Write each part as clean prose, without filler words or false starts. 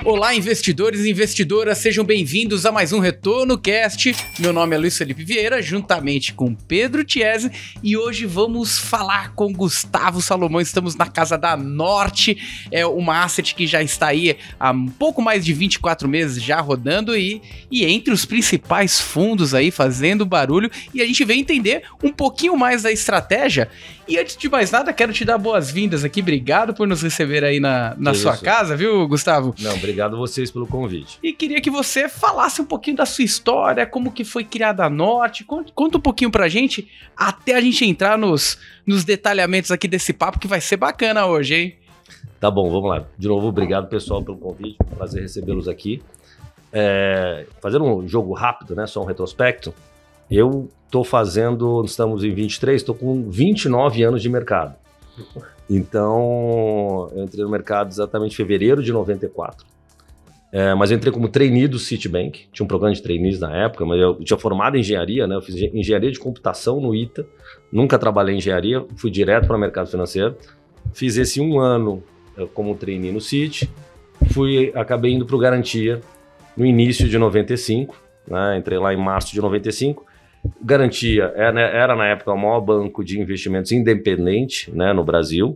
Olá, investidores e investidoras, sejam bem-vindos a mais um Retorno Cast. Meu nome é Luiz Felipe Vieira, juntamente com Pedro Tiesi, e hoje vamos falar com Gustavo Salomão. Estamos na Casa da Norte, é uma asset que já está aí há um pouco mais de 24 meses já rodando e entre os principais fundos aí fazendo barulho, e a gente vem entender um pouquinho mais da estratégia. E antes de mais nada, quero te dar boas-vindas aqui, obrigado por nos receber aí na sua casa, viu, Gustavo? Não, obrigado a vocês pelo convite. E queria que você falasse um pouquinho da sua história, como que foi criada a Norte, conta um pouquinho pra gente, até a gente entrar nos detalhamentos aqui desse papo, que vai ser bacana hoje, hein? Tá bom, vamos lá. De novo, obrigado, pessoal, pelo convite, prazer recebê-los aqui. Fazendo um jogo rápido, né, só um retrospecto, eu tô fazendo, estamos em 23, tô com 29 anos de mercado. Então, eu entrei no mercado exatamente em fevereiro de 94. Mas eu entrei como trainee do Citibank, tinha um programa de trainees na época, mas eu tinha formado em engenharia, né? Eu fiz engenharia de computação no ITA, nunca trabalhei em engenharia, fui direto para o mercado financeiro, fiz esse um ano como trainee no Citi, acabei indo para o Garantia no início de 95, né? Entrei lá em março de 95, Garantia era na época o maior banco de investimentos independente, né, no Brasil,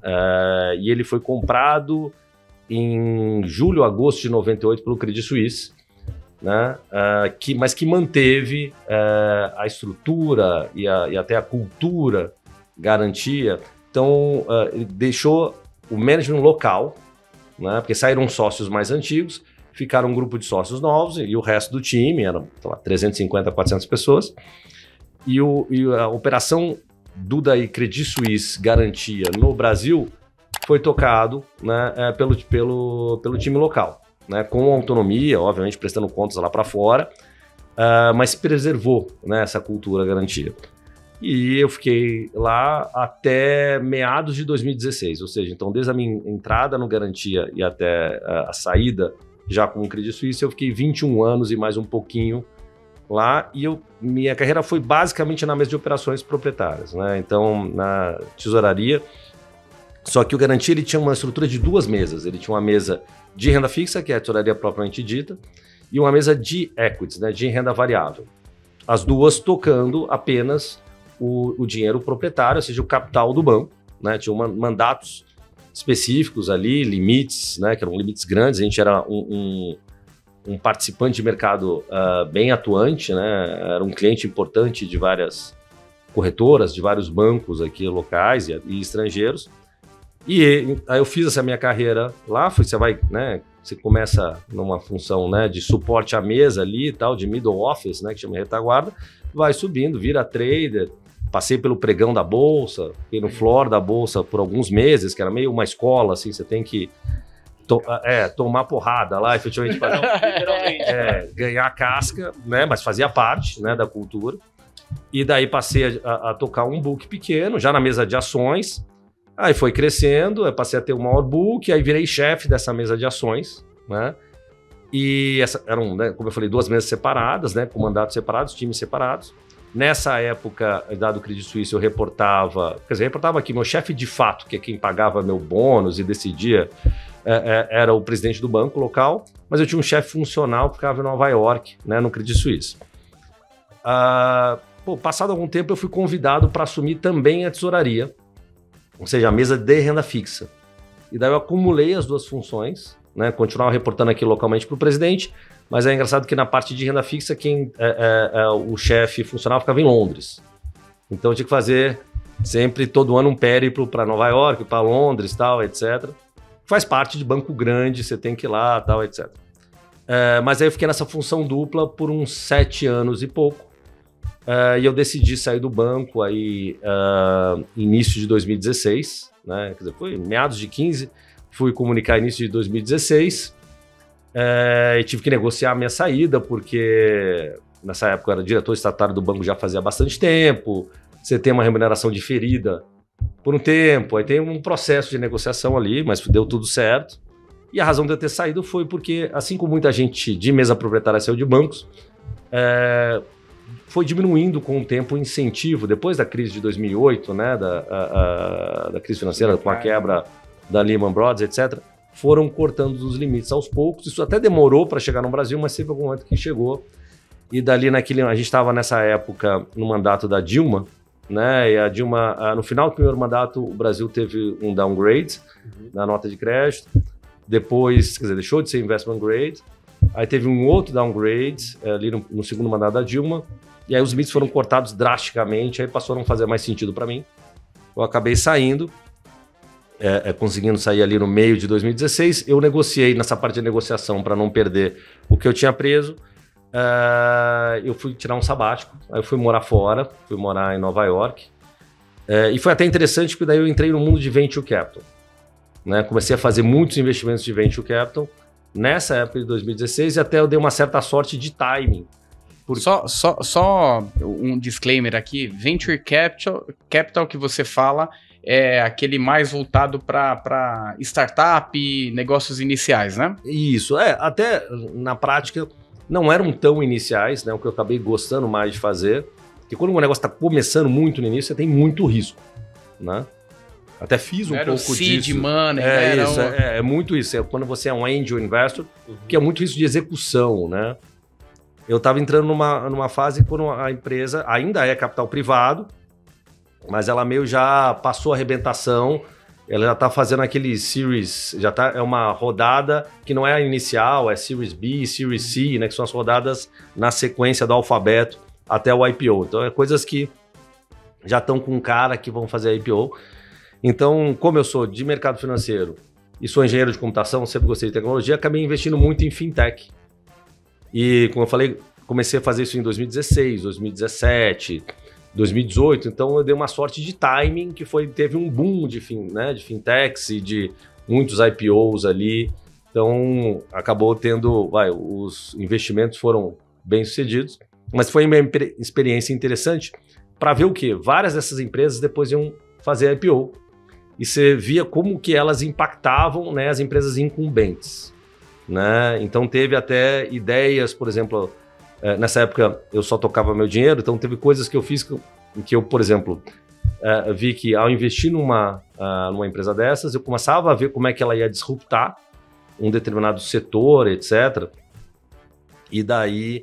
e ele foi comprado em julho, agosto de 98 pelo Credit Suisse, né, mas que manteve a estrutura e até a cultura Garantia. Então, ele deixou o management local, né, porque saíram sócios mais antigos, ficaram um grupo de sócios novos e o resto do time, eram 350, 400 pessoas, e a operação do daí Credit Suisse Garantia no Brasil foi tocado, né, pelo time local, né, com autonomia, obviamente prestando contas lá para fora, mas preservou, né, essa cultura Garantia. E eu fiquei lá até meados de 2016, ou seja, então desde a minha entrada no Garantia e até a saída já com o Credit Suisse, eu fiquei 21 anos e mais um pouquinho lá, e minha carreira foi basicamente na mesa de operações proprietárias, né? Então, na tesouraria, só que o Garantia ele tinha uma estrutura de duas mesas, ele tinha uma mesa de renda fixa, que é a tesouraria propriamente dita, e uma mesa de equities, né, de renda variável. As duas tocando apenas o dinheiro proprietário, ou seja, o capital do banco, né? Tinha mandatos específicos ali, limites, né, que eram limites grandes, a gente era um participante de mercado bem atuante, né, era um cliente importante de várias corretoras, de vários bancos aqui locais e estrangeiros, e aí eu fiz essa minha carreira lá, você começa numa função, né, de suporte à mesa ali e tal, de middle office, né, que chama retaguarda, vai subindo, vira trader. Passei pelo pregão da Bolsa, fiquei no floor da Bolsa por alguns meses, que era meio uma escola, assim, você tem que tomar porrada lá, efetivamente, ganhar casca, né, mas fazia parte, né, da cultura. E daí passei a tocar um book pequeno, já na mesa de ações, aí foi crescendo, aí passei a ter um maior book, aí virei chefe dessa mesa de ações, né, e eram, né, como eu falei, duas mesas separadas, né, com mandatos separados, times separados. Nessa época, dado o Credit Suisse, eu reportava aqui, meu chefe de fato, que é quem pagava meu bônus e decidia, era o presidente do banco local, mas eu tinha um chefe funcional que ficava em Nova York, né, no Credit Suisse. Passado algum tempo, eu fui convidado para assumir também a tesouraria, ou seja, a mesa de renda fixa. E daí eu acumulei as duas funções, né, continuava reportando aqui localmente para o presidente, mas é engraçado que na parte de renda fixa, o chefe funcional ficava em Londres. Então eu tinha que fazer sempre, todo ano, um périplo para Nova York, para Londres, tal, etc. Faz parte de banco grande, você tem que ir lá, tal, etc. Mas aí eu fiquei nessa função dupla por uns 7 anos e pouco. E eu decidi sair do banco aí início de 2016, né? Quer dizer, foi meados de 15, fui comunicar início de 2016. E tive que negociar a minha saída, porque nessa época eu era diretor estatário do banco já fazia bastante tempo, você tem uma remuneração diferida por um tempo, aí tem um processo de negociação ali, mas deu tudo certo. E a razão de eu ter saído foi porque, assim como muita gente de mesa proprietária saiu de bancos, foi diminuindo com o tempo o incentivo, depois da crise de 2008, né, da crise financeira, com a quebra da Lehman Brothers, etc., foram cortando os limites aos poucos. Isso até demorou para chegar no Brasil, mas teve algum momento que chegou. E dali a gente estava nessa época no mandato da Dilma, né? E a Dilma, no final do primeiro mandato, o Brasil teve um downgrade na nota de crédito. Depois, quer dizer, deixou de ser investment grade. Aí teve um outro downgrade ali no segundo mandato da Dilma. E aí os limites foram cortados drasticamente, aí passou a não fazer mais sentido para mim. Eu acabei saindo, conseguindo sair ali no meio de 2016. Eu negociei nessa parte de negociação para não perder o que eu tinha preso. Eu fui tirar um sabático, aí eu fui morar fora, fui morar em Nova York. E foi até interessante porque daí eu entrei no mundo de Venture Capital. Né? Comecei a fazer muitos investimentos de Venture Capital nessa época de 2016 e até eu dei uma certa sorte de timing. Só um disclaimer aqui, Venture Capital que você fala é aquele mais voltado para startup, negócios iniciais, né? Isso, até na prática não eram tão iniciais, né? O que eu acabei gostando mais de fazer, porque quando um negócio está começando muito no início, você tem muito risco, né? Até fiz um pouco disso. Seed money, isso, é muito isso. Quando você é um angel investor, que é muito risco de execução, né? Eu estava entrando numa fase quando a empresa ainda é capital privado, mas ela meio já passou a arrebentação, ela já está fazendo aquele Series, é uma rodada que não é a inicial, é Series B, Series C, né, que são as rodadas na sequência do alfabeto até o IPO. Então, é coisas que já estão com cara que vão fazer a IPO. Então, como eu sou de mercado financeiro e sou engenheiro de computação, sempre gostei de tecnologia, acabei investindo muito em fintech. E, como eu falei, comecei a fazer isso em 2016, 2017, 2018. Então, eu dei uma sorte de timing que teve um boom de fintechs e de muitos IPOs ali. Então, acabou tendo... os investimentos foram bem sucedidos. Mas foi uma experiência interessante para ver o quê? Várias dessas empresas depois iam fazer IPO. E você via como que elas impactavam, né, as empresas incumbentes. Né? Então teve até ideias, por exemplo, nessa época eu só tocava meu dinheiro, então teve coisas que eu fiz que eu, por exemplo, vi que ao investir numa empresa dessas, eu começava a ver como é que ela ia disruptar um determinado setor, etc. E daí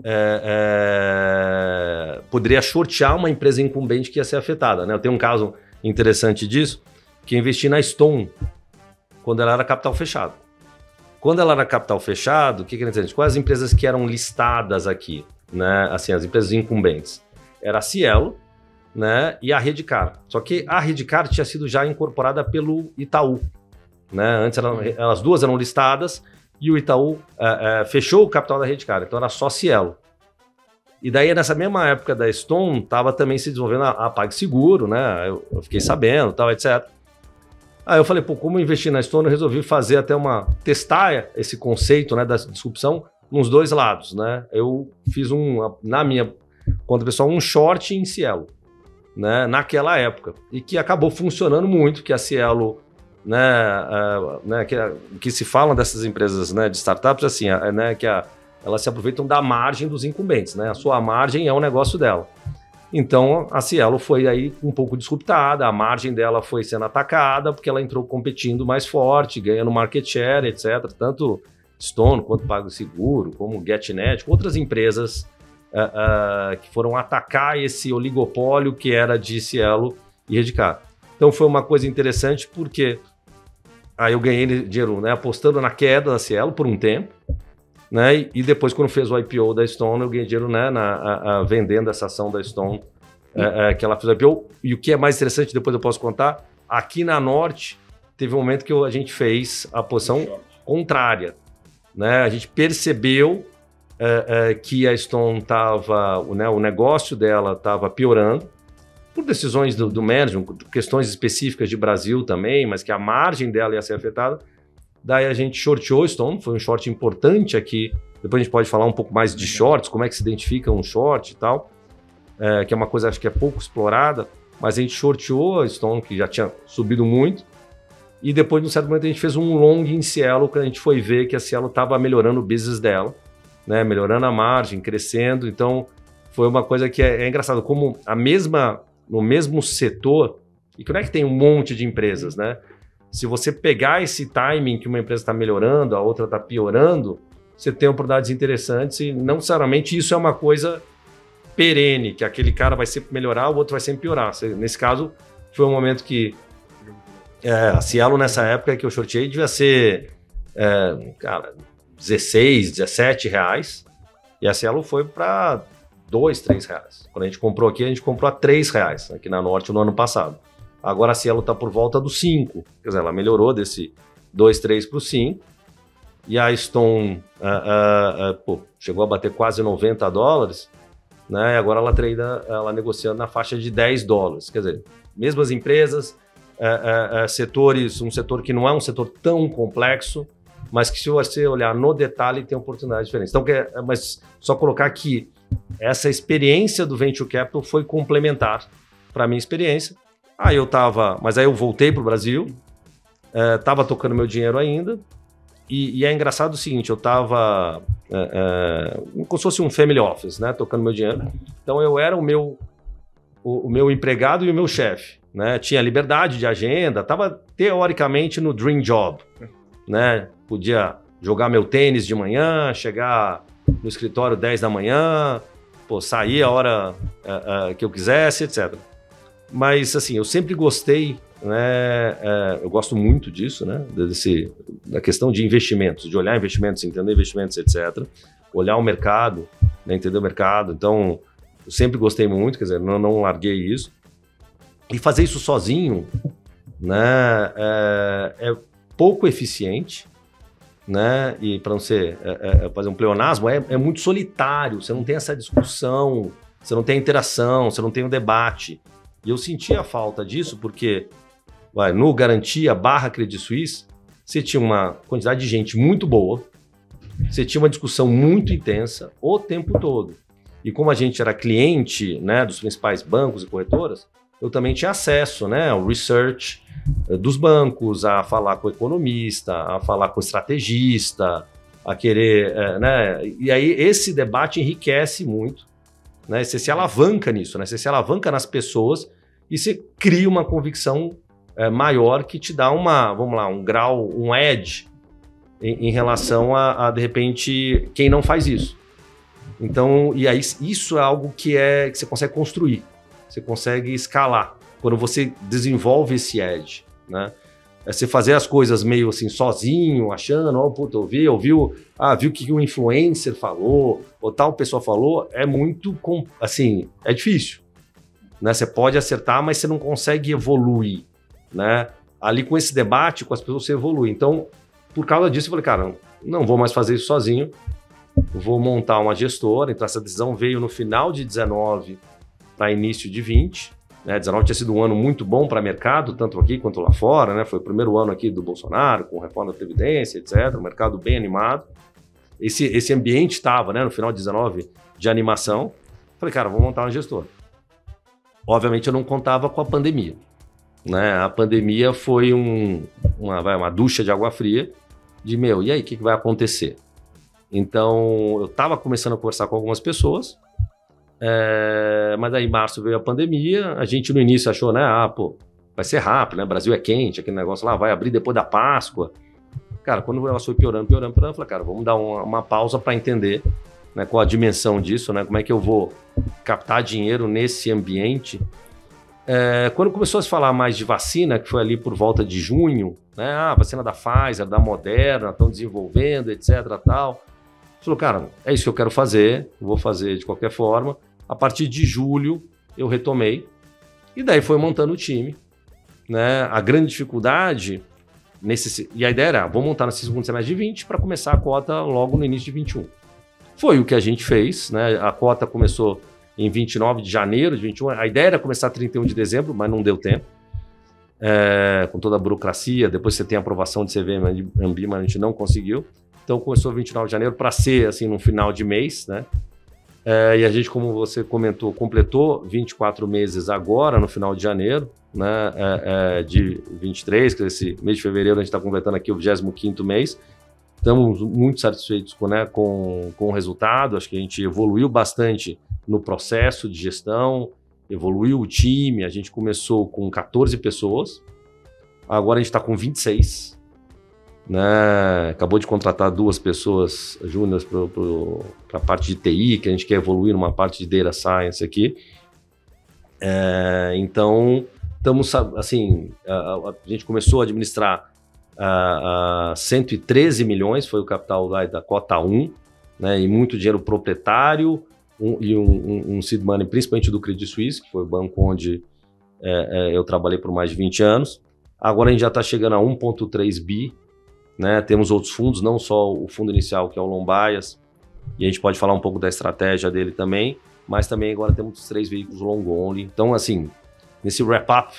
poderia shortear uma empresa incumbente que ia ser afetada. Né? Eu tenho um caso interessante disso, que eu investi na Stone quando ela era capital fechado. Quando ela era capital fechado, o que era interessante? Quais as empresas que eram listadas aqui? Né? Assim, as empresas incumbentes. Era a Cielo, né? E a Redcar. Só que a Redcar tinha sido já incorporada pelo Itaú. Né? Antes elas duas eram listadas e o Itaú fechou o capital da Redcar. Então era só Cielo. E daí, nessa mesma época da Stone, estava também se desenvolvendo a PagSeguro, né? Eu fiquei sabendo, tal, etc. Aí eu falei, como investir na Stone, eu resolvi fazer testar esse conceito, né, da disrupção nos dois lados, né? Eu fiz na minha conta pessoal, um short em Cielo, né, naquela época. E que acabou funcionando muito, que a Cielo, né, que se fala dessas empresas, né, de startups, assim, né, que elas se aproveitam da margem dos incumbentes, né? A sua margem é o negócio dela. Então, a Cielo foi aí um pouco disruptada, a margem dela foi sendo atacada, porque ela entrou competindo mais forte, ganhando market share, etc. Tanto Stone, quanto PagSeguro, como GetNet, outras empresas que foram atacar esse oligopólio que era de Cielo e Redcar. Então, foi uma coisa interessante, porque aí eu ganhei dinheiro, né, apostando na queda da Cielo por um tempo, né? E depois, quando fez o IPO da Stone, eu ganhei dinheiro, né, vendendo essa ação da Stone, que ela fez o IPO. E o que é mais interessante, depois eu posso contar, aqui na Norte, teve um momento que a gente fez a posição contrária. Né? A gente percebeu que a Stone estava, né, o negócio dela estava piorando, por decisões do management, questões específicas de Brasil também, mas que a margem dela ia ser afetada. Daí a gente shorteou o Stone, foi um short importante aqui. Depois a gente pode falar um pouco mais de shorts, como é que se identifica um short e tal, que é uma coisa acho que é pouco explorada, mas a gente shorteou a Stone, que já tinha subido muito, e depois, num certo momento, a gente fez um long em Cielo, que a gente foi ver que a Cielo estava melhorando o business dela, né, melhorando a margem, crescendo. Então, foi uma coisa que é engraçado, como no mesmo setor, e como é que tem um monte de empresas, né? se você pegar esse timing que uma empresa está melhorando, a outra está piorando, você tem oportunidades interessantes e não necessariamente isso é uma coisa perene, que aquele cara vai sempre melhorar, o outro vai sempre piorar. Nesse caso, foi um momento que a Cielo, nessa época que eu shortei, devia ser, cara, 16, 17 reais, e a Cielo foi para 2, 3 reais. Quando a gente comprou aqui, a gente comprou a 3 reais, aqui na Norte, no ano passado. Agora a Cielo está por volta dos 5, quer dizer, ela melhorou desse 2, 3 para o 5, e a Stone chegou a bater quase $90, né? E agora ela negociando na faixa de $10. Quer dizer, mesmas empresas, setores, um setor que não é um setor tão complexo, mas que se você olhar no detalhe tem oportunidades diferentes. Então, mas só colocar que essa experiência do Venture Capital foi complementar para a minha experiência. Mas aí eu voltei para o Brasil, estava tocando meu dinheiro ainda, e é engraçado o seguinte, eu estava como se fosse um family office, né, tocando meu dinheiro. Então eu era o meu empregado e o meu chefe, né? Tinha liberdade de agenda, estava teoricamente no dream job, né? Podia jogar meu tênis de manhã, chegar no escritório 10 da manhã, sair a hora que eu quisesse, etc. Mas assim, eu sempre gostei, né? Eu gosto muito disso, né? Da questão de investimentos, de olhar investimentos, entender investimentos, etc. Olhar o mercado, né? Entender o mercado. Então, eu sempre gostei muito, quer dizer, não larguei isso. E fazer isso sozinho, né? É pouco eficiente, né? E para não ser fazer um pleonasmo, é muito solitário. Você não tem essa discussão, você não tem a interação, você não tem o debate. E eu sentia a falta disso porque no Garantia / Credit Suisse, você tinha uma quantidade de gente muito boa, você tinha uma discussão muito intensa o tempo todo. E como a gente era cliente, né, dos principais bancos e corretoras, eu também tinha acesso, né, ao research dos bancos, a falar com o economista, a falar com o estrategista, a querer... né, e aí esse debate enriquece muito, né, você se alavanca nisso, né, você se alavanca nas pessoas e você cria uma convicção maior que te dá um grau, um edge em relação a, de repente, quem não faz isso. Então, e aí isso é algo que você consegue construir, você consegue escalar, quando você desenvolve esse edge, né? Você fazer as coisas meio assim, sozinho, achando, viu o que um influencer falou, ou tal pessoa falou, é muito, assim, é difícil, né? Você pode acertar, mas você não consegue evoluir, né? Ali com esse debate, com as pessoas, você evolui. Então, por causa disso, eu falei, cara, não vou mais fazer isso sozinho, vou montar uma gestora. Então, essa decisão veio no final de 19 para início de 20. Né? 19 tinha sido um ano muito bom para o mercado, tanto aqui quanto lá fora, né? Foi o primeiro ano aqui do Bolsonaro, com reforma da Previdência, etc. Um mercado bem animado. Esse ambiente estava, né, no final de 19 de animação. Falei, cara, vou montar uma gestora. Obviamente, eu não contava com a pandemia, né? A pandemia foi uma ducha de água fria de, e aí, o que vai acontecer? Então, eu estava começando a conversar com algumas pessoas, mas aí em março veio a pandemia, a gente no início achou, né, vai ser rápido, né, Brasil é quente, aquele negócio lá vai abrir depois da Páscoa. Cara, quando o negócio foi piorando, eu falei, cara, vamos dar uma pausa para entender, né, qual a dimensão disso, né, como é que eu vou captar dinheiro nesse ambiente. Quando começou a se falar mais de vacina, que foi ali por volta de junho, né, a vacina da Pfizer, da Moderna, estão desenvolvendo, etc, tal. Falou, cara, é isso que eu quero fazer, vou fazer de qualquer forma. A partir de julho, eu retomei, e daí foi montando o time, né? A grande dificuldade, e a ideia era, vou montar nesse segundo semestre de 20 para começar a cota logo no início de 21. Foi o que a gente fez, né? A cota começou em 29 de janeiro de 21, a ideia era começar 31 de dezembro, mas não deu tempo, com toda a burocracia, depois você tem a aprovação de CVM, mas a gente não conseguiu. Então começou 29 de janeiro para ser assim no final de mês, né? E a gente, como você comentou, completou 24 meses agora, no final de janeiro, né? De 23, que esse mês de fevereiro a gente está completando aqui o 25º mês. Estamos muito satisfeitos com o resultado, acho que a gente evoluiu bastante no processo de gestão, evoluiu o time, a gente começou com 14 pessoas, Agora a gente está com 26, né? Acabou de contratar 2 pessoas júniores para a parte de TI, que a gente quer evoluir numa parte de Data Science aqui. Então, estamos, assim, a gente começou a administrar 113 milhões, foi o capital da cota 1, né? E muito dinheiro proprietário, um seed money, principalmente do Credit Suisse, que foi o banco onde eu trabalhei por mais de 20 anos. Agora a gente já está chegando a 1,3 bi, né? Temos outros fundos, não só o fundo inicial, que é o Lombias, e a gente pode falar um pouco da estratégia dele também, mas também agora temos 3 veículos long only. Então, assim, nesse wrap-up...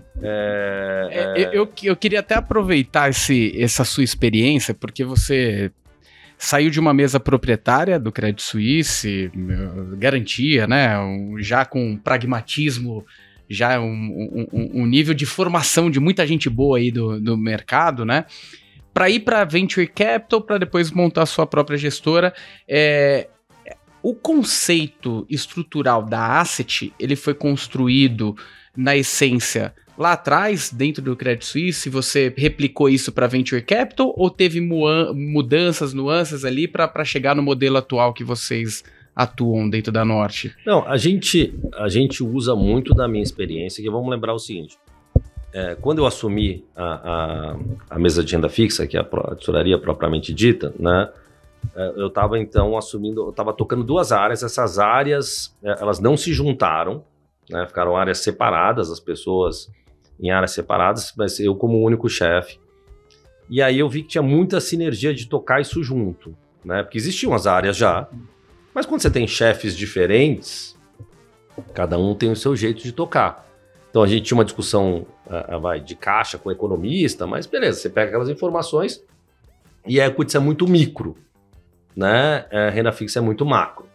Eu queria até aproveitar essa sua experiência, porque você saiu de uma mesa proprietária do Credit Suisse, garantia, né? Já com pragmatismo, já um nível de formação de muita gente boa aí do mercado, né? Para ir para Venture Capital, para depois montar a sua própria gestora. O conceito estrutural da Asset, ele foi construído na essência lá atrás, dentro do Credit Suisse. Você replicou isso para Venture Capital ou teve mudanças, nuances ali para chegar no modelo atual que vocês atuam dentro da Norte? Não, a gente usa muito da minha experiência, que vamos lembrar o seguinte, quando eu assumi a mesa de renda fixa, que é a tesouraria propriamente dita, né? Eu estava então eu estava tocando 2 áreas, essas áreas, elas não se juntaram, né? Ficaram áreas separadas, as pessoas em áreas separadas, mas eu como único chefe. E aí eu vi que tinha muita sinergia de tocar isso junto, né? Porque existiam as áreas já, mas quando você tem chefes diferentes, cada um tem o seu jeito de tocar. Então a gente tinha uma discussão de caixa com o economista, mas beleza, você pega aquelas informações e a equity é muito micro, né? A renda fixa é muito macro.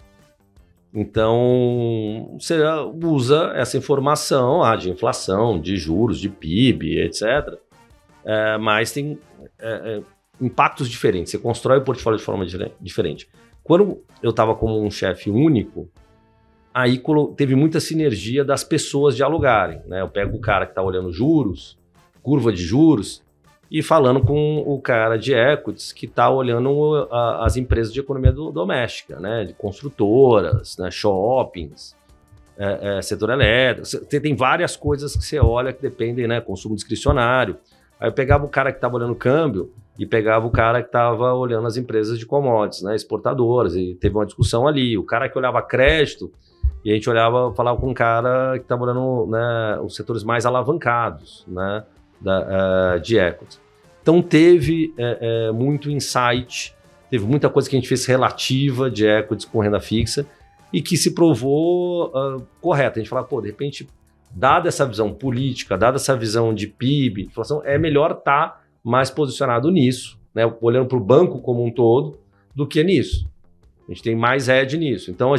Então, você usa essa informação de inflação, de juros, de PIB, etc. Mas tem impactos diferentes. Você constrói o portfólio de forma diferente. Quando eu estava como um chefe único, aí teve muita sinergia das pessoas dialogarem, né? Eu pego o cara que está olhando juros, curva de juros, e falando com o cara de equities que está olhando as empresas de economia doméstica, né? De construtoras, né? Shoppings, setor elétrico. Você tem várias coisas que você olha que dependem, né? Consumo discricionário. Aí eu pegava o cara que estava olhando câmbio e pegava o cara que estava olhando as empresas de commodities, né? Exportadoras, e teve uma discussão ali. O cara que olhava crédito, e a gente falava com um cara que estava olhando, né, os setores mais alavancados, né? De equity. Então teve muito insight, teve muita coisa que a gente fez relativa de equities com renda fixa e que se provou correta. A gente fala, de repente, dada essa visão política, dada essa visão de PIB, inflação, é melhor estar mais posicionado nisso, né, olhando para o banco como um todo, do que nisso. A gente tem mais edge nisso. Então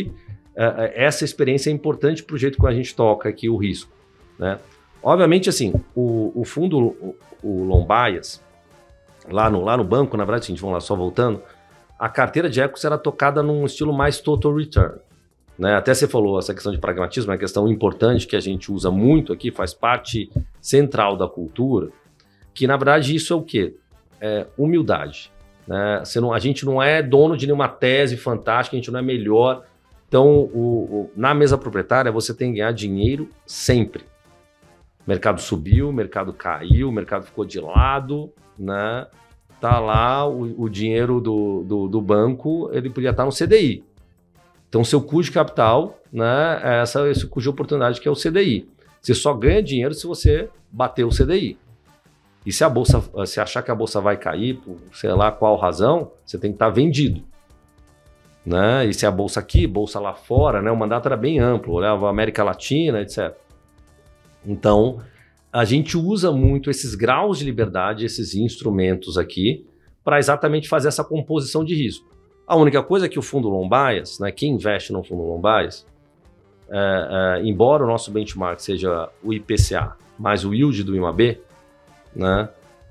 essa experiência é importante para o jeito que a gente toca aqui o risco, né? Obviamente, assim, o fundo, o Lombias, lá no banco, na verdade, vamos lá, só voltando, a carteira de equities era tocada num estilo mais total return, né? Até você falou, essa questão de pragmatismo é uma questão importante que a gente usa muito aqui, faz parte central da cultura, que na verdade isso é o quê? Humildade, né? A gente não é dono de nenhuma tese fantástica, a gente não é melhor. Então, na mesa proprietária, você tem que ganhar dinheiro sempre. O mercado subiu, o mercado caiu, o mercado ficou de lado, né? Tá lá o dinheiro do banco, ele podia estar no CDI. Então, seu custo de capital, né? Esse custo de oportunidade que é o CDI. Você só ganha dinheiro se você bater o CDI. E se se achar que a bolsa vai cair, por sei lá qual razão, você tem que estar vendido, né? E se a bolsa aqui, bolsa lá fora, né? O mandato era bem amplo, olhava a América Latina, etc. Então, a gente usa muito esses graus de liberdade, esses instrumentos aqui, para exatamente fazer essa composição de risco. A única coisa é que o fundo Lombias, né, quem investe no fundo Lombias, embora o nosso benchmark seja o IPCA mais o yield do IMAB, né,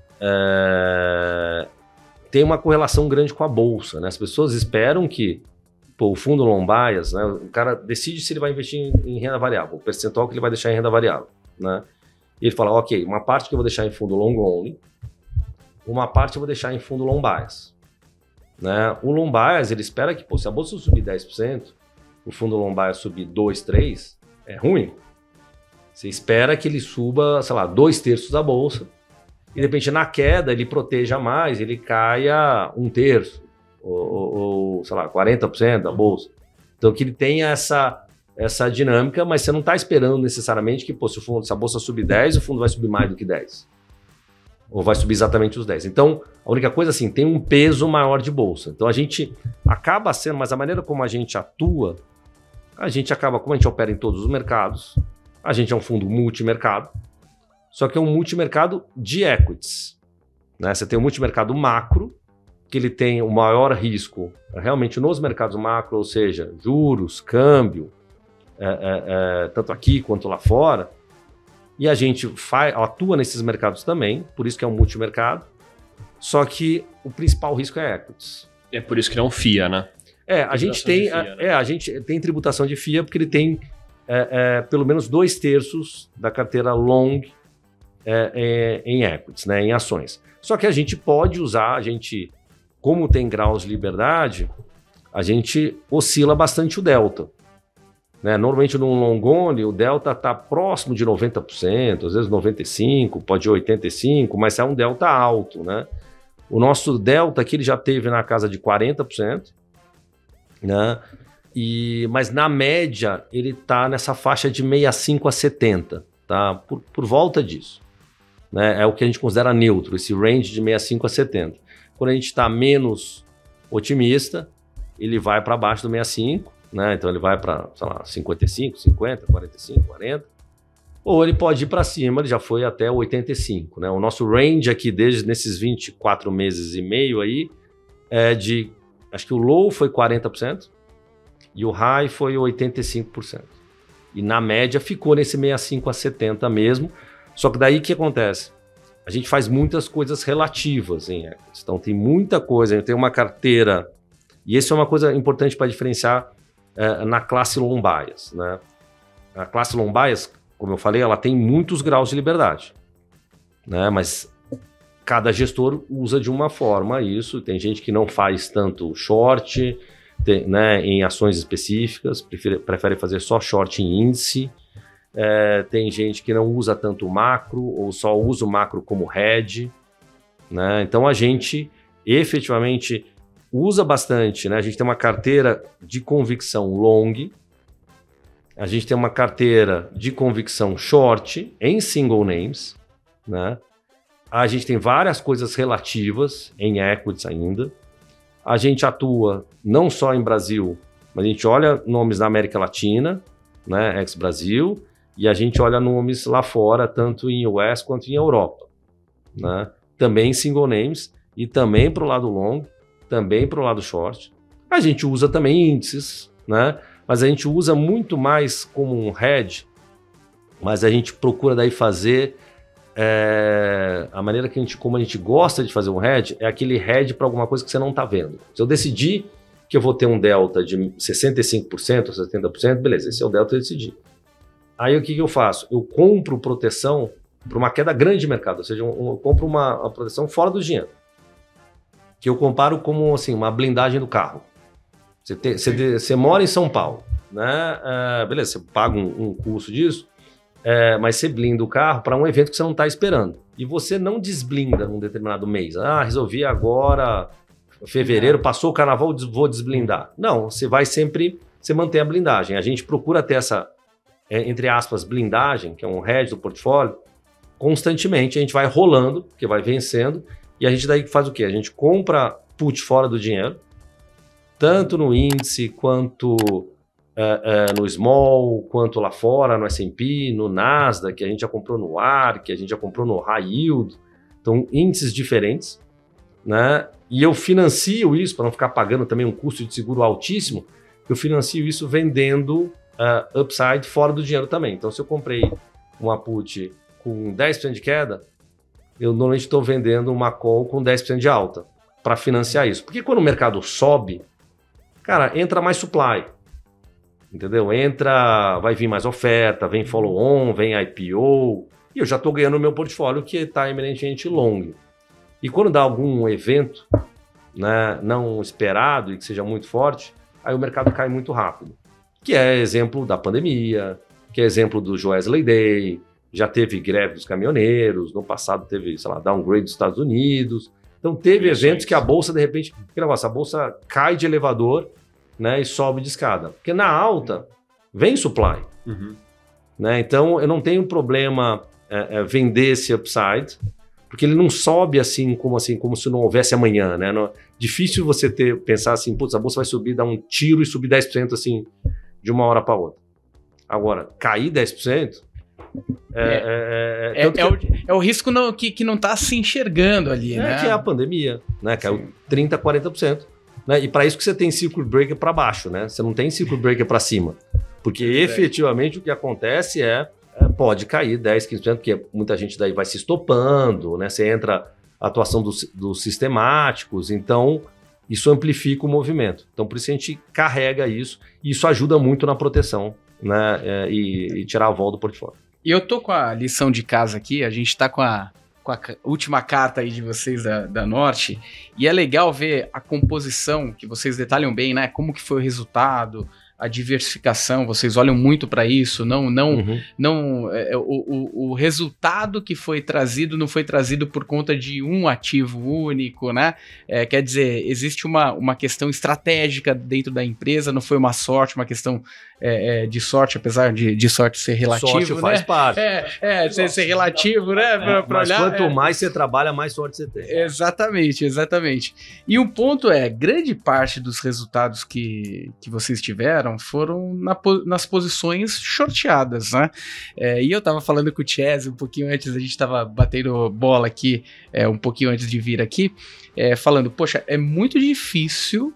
tem uma correlação grande com a bolsa, né? As pessoas esperam que o fundo Lombias, né, o cara decide se ele vai investir em renda variável, o percentual que ele vai deixar em renda variável, né? Ele fala, ok, uma parte que eu vou deixar em fundo long only, uma parte eu vou deixar em fundo long bias. Né? O long bias, ele espera que, se a bolsa subir 10%, o fundo long bias subir 2, 3, é ruim. Você espera que ele suba, sei lá, 2/3 da bolsa, e de repente na queda ele proteja mais, ele caia 1/3, ou sei lá, 40% da bolsa. Então que ele tenha essa dinâmica, mas você não está esperando necessariamente que, se a bolsa subir 10, o fundo vai subir mais do que 10. Ou vai subir exatamente os 10. Então, a única coisa assim, tem um peso maior de bolsa. Então a gente acaba sendo, mas a maneira como a gente atua, como a gente opera em todos os mercados, a gente é um fundo multimercado, só que é um multimercado de equities. Né? Você tem um multimercado macro, que ele tem o maior risco realmente nos mercados macro, ou seja, juros, câmbio, tanto aqui quanto lá fora, e a gente atua nesses mercados também, por isso que é um multimercado, só que o principal risco é equities. É por isso que não FIA, né? A gente tem tributação de FIA, porque ele tem pelo menos 2/3 da carteira long em equities, né, em ações. Só que a gente pode usar, como tem graus de liberdade, a gente oscila bastante o delta. Né? Normalmente no long only o delta está próximo de 90%, às vezes 95%, pode ir 85%, mas é um delta alto. Né? O nosso delta aqui ele já teve na casa de 40%, né? Mas na média ele está nessa faixa de 65 a 70%, tá? Por volta disso. Né? É o que a gente considera neutro, esse range de 65 a 70%. Quando a gente está menos otimista, ele vai para baixo do 65%, né? Então ele vai para, sei lá, 55, 50, 45, 40%. Ou ele pode ir para cima, ele já foi até 85%. Né? O nosso range aqui, desde nesses 24 meses e meio aí, é de, acho que o low foi 40%, e o high foi 85%. E na média ficou nesse 65 a 70 mesmo. Só que daí o que acontece? A gente faz muitas coisas relativas em equities. Então tem muita coisa, a gente tem uma carteira, e isso é uma coisa importante para diferenciar na classe long bias. Né? A classe long bias, como eu falei, ela tem muitos graus de liberdade. Né? Mas cada gestor usa de uma forma isso. Tem gente que não faz tanto short, né, em ações específicas, prefere fazer só short em índice. Tem gente que não usa tanto o macro ou só usa o macro como hedge. Né? Então a gente efetivamente usa bastante. Né? A gente tem uma carteira de convicção long, a gente tem uma carteira de convicção short em single names. Né? A gente tem várias coisas relativas em equities ainda. A gente atua não só em Brasil, mas a gente olha nomes da América Latina, né, ex-Brasil, e a gente olha nomes lá fora, tanto em US quanto em Europa. Né? Também em single names, e também para o lado long, também para o lado short. A gente usa também índices, né? Mas a gente usa muito mais como um hedge, mas a gente procura daí fazer... a maneira como a gente gosta de fazer um hedge é aquele hedge para alguma coisa que você não está vendo. Se eu decidir que eu vou ter um delta de 65% ou 70%, beleza, esse é o delta que eu decidi. Aí o que eu faço? Eu compro proteção para uma queda grande de mercado, ou seja, eu compro uma proteção fora do dinheiro, que eu comparo como assim, uma blindagem do carro. Você mora em São Paulo, né? Beleza, você paga um custo disso, mas você blinda o carro para um evento que você não está esperando. E você não desblinda num determinado mês. Resolvi agora, fevereiro, passou o carnaval, vou desblindar. Não, você mantém a blindagem. A gente procura ter essa, entre aspas, blindagem, que é um hedge do portfólio, constantemente. A gente vai rolando, porque vai vencendo, e a gente daí faz o quê? A gente compra put fora do dinheiro, tanto no índice quanto... no small, quanto lá fora, no S&P, no Nasdaq, que a gente já comprou no ARK, que a gente já comprou no High Yield. Então, índices diferentes. Né? E eu financio isso, para não ficar pagando também um custo de seguro altíssimo, eu financio isso vendendo upside fora do dinheiro também. Então, se eu comprei uma put com 10% de queda, eu normalmente estou vendendo uma call com 10% de alta para financiar isso. Porque quando o mercado sobe, cara, entra mais supply. Entendeu? Vai vir mais oferta, vem follow-on, vem IPO, e eu já estou ganhando o meu portfólio que está eminentemente long. E quando dá algum evento, né, não esperado e que seja muito forte, aí o mercado cai muito rápido. Que é exemplo da pandemia, que é exemplo do Joesley Day, já teve greve dos caminhoneiros, no passado teve, sei lá, downgrade dos Estados Unidos. Então teve eventos que a bolsa, de repente, que negócio, a bolsa cai de elevador, né, e sobe de escada. Porque na alta vem supply. Né? Então eu não tenho problema vender esse upside, porque ele não sobe assim como se não houvesse amanhã. Né? Difícil você pensar assim, putz, a bolsa vai subir, dar um tiro e subir 10% assim, de uma hora para outra. Agora, cair 10%... É o risco que não está se enxergando ali, né? Que é a pandemia, né? Caiu 30%, 40%. Né? E para isso que você tem circuit breaker para baixo, né? Você não tem circuit breaker para cima. Porque efetivamente o que acontece pode cair 10%, 15%, porque muita gente daí vai se estopando, né? Você entra a atuação dos sistemáticos, então isso amplifica o movimento. Então por isso a gente carrega isso, e isso ajuda muito na proteção, né? E tirar a vol do portfólio. E eu tô com a lição de casa aqui, a gente tá com a última carta aí de vocês da Norte, e é legal ver a composição, que vocês detalham bem, né? Como que foi o resultado, a diversificação, vocês olham muito para isso, o resultado que foi trazido não foi trazido por conta de um ativo único, né? Quer dizer, existe uma questão estratégica dentro da empresa, não foi uma sorte, uma questão de sorte, apesar de sorte ser relativo, sorte faz parte. Ser relativo, né? Mas olhar, quanto mais você trabalha, mais sorte você tem. Exatamente. E um ponto grande parte dos resultados que vocês tiveram foram nas posições shorteadas, né? E eu tava falando com o Chess um pouquinho antes, a gente tava batendo bola aqui, um pouquinho antes de vir aqui, falando, poxa, é muito difícil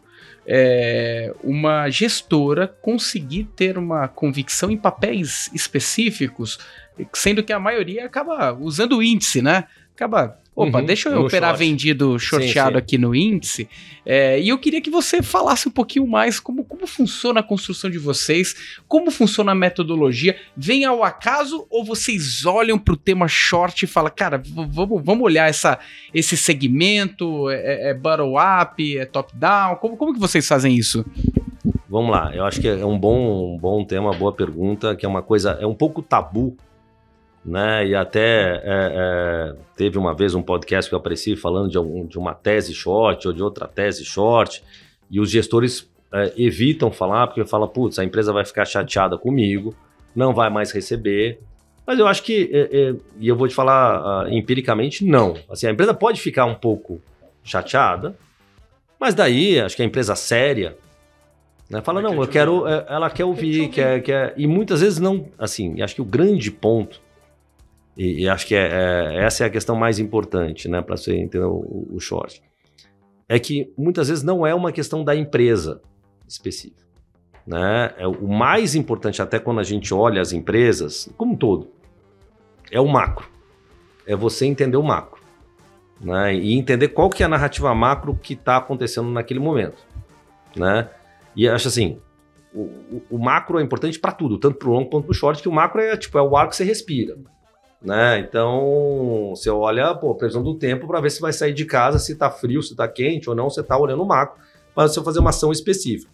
uma gestora conseguir ter uma convicção em papéis específicos, sendo que a maioria acaba usando o índice, né? Deixa eu operar short. Vendido shorteado sim. Aqui no índice. E eu queria que você falasse um pouquinho mais como funciona a construção de vocês, como funciona a metodologia. Vem ao acaso ou vocês olham para o tema short e falam, cara, vamos olhar esse segmento, bottom-up, top-down? Como que vocês fazem isso? Vamos lá, eu acho que é um bom tema, boa pergunta, que é uma coisa, é um pouco tabu, né? E até teve uma vez um podcast que eu apareci falando de uma tese short ou de outra tese short, e os gestores evitam falar, porque falam, putz, a empresa vai ficar chateada comigo, não vai mais receber. Mas eu acho que, e eu vou te falar empiricamente, não. Assim, a empresa pode ficar um pouco chateada, mas daí acho que a empresa séria, né, fala, não, eu quero, ela quer ouvir, quer, e muitas vezes não, assim, acho que o grande ponto, e acho que essa é a questão mais importante, né, para você entender o short, é que muitas vezes não é uma questão da empresa específica, né? O mais importante, até quando a gente olha as empresas, como um todo, é o macro, é você entender o macro, né, e entender qual que é a narrativa macro que está acontecendo naquele momento, né? E acho assim, o macro é importante para tudo, tanto para o long quanto para o short, que o macro é o ar que você respira. Né? Então, você olha a previsão do tempo para ver se vai sair de casa, se está frio, se está quente ou não, você está olhando o macro para você fazer uma ação específica.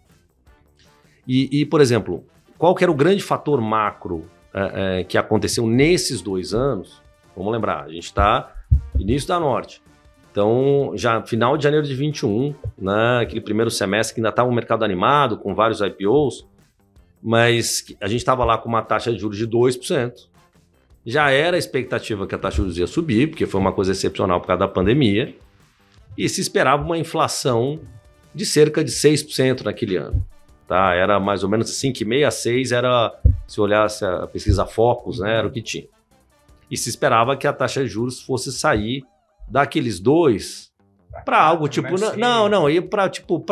E, por exemplo, qual que era o grande fator macro que aconteceu nesses 2 anos? Vamos lembrar, a gente está início da Norte. Então, já final de janeiro de 21, né, aquele primeiro semestre que ainda estava um mercado animado, com vários IPOs, mas a gente estava lá com uma taxa de juros de 2%. Já era a expectativa que a taxa de juros ia subir, porque foi uma coisa excepcional por causa da pandemia, e se esperava uma inflação de cerca de 6% naquele ano. Tá? Era mais ou menos 5,5% a 6%, era, se olhasse a pesquisa Focus, né, era o que tinha. E se esperava que a taxa de juros fosse sair daqueles 2% para algo tipo... ia para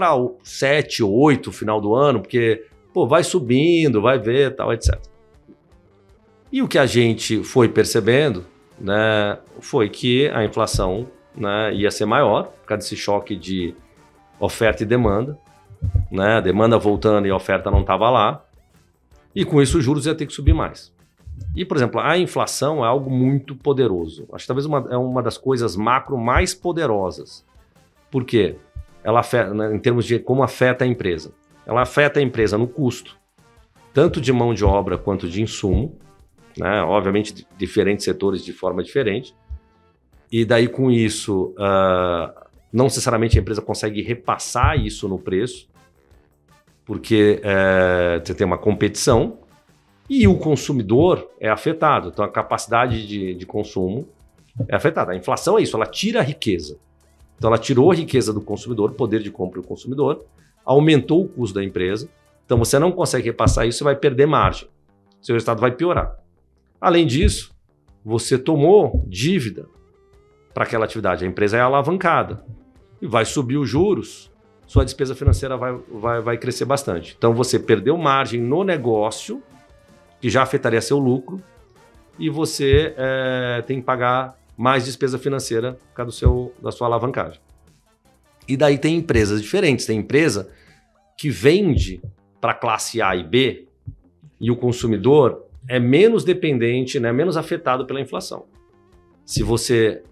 7, 8% final do ano, porque vai subindo, vai ver, tal, etc. E o que a gente foi percebendo, né, foi que a inflação, né, ia ser maior, por causa desse choque de oferta e demanda, né, a demanda voltando e a oferta não estava lá, e com isso os juros ia ter que subir mais. E, por exemplo, a inflação é algo muito poderoso. Acho que talvez é uma das coisas macro mais poderosas. Por quê? Ela afeta, né, em termos de como afeta a empresa. Ela afeta a empresa no custo, tanto de mão de obra quanto de insumo, né? Obviamente, diferentes setores de forma diferente. E daí, com isso, não necessariamente a empresa consegue repassar isso no preço, porque você tem uma competição e o consumidor é afetado. Então, a capacidade de consumo é afetada. A inflação é isso, ela tira a riqueza. Então, ela tirou a riqueza do consumidor, o poder de compra do consumidor, aumentou o custo da empresa. Então, você não consegue repassar isso, você vai perder margem. Seu resultado vai piorar. Além disso, você tomou dívida para aquela atividade. A empresa é alavancada e vai subir os juros, sua despesa financeira vai crescer bastante. Então, você perdeu margem no negócio, que já afetaria seu lucro, e você tem que pagar mais despesa financeira por causa da sua alavancagem. E daí tem empresas diferentes. Tem empresa que vende para classe A e B e o consumidor é menos dependente, né, menos afetado pela inflação. Se você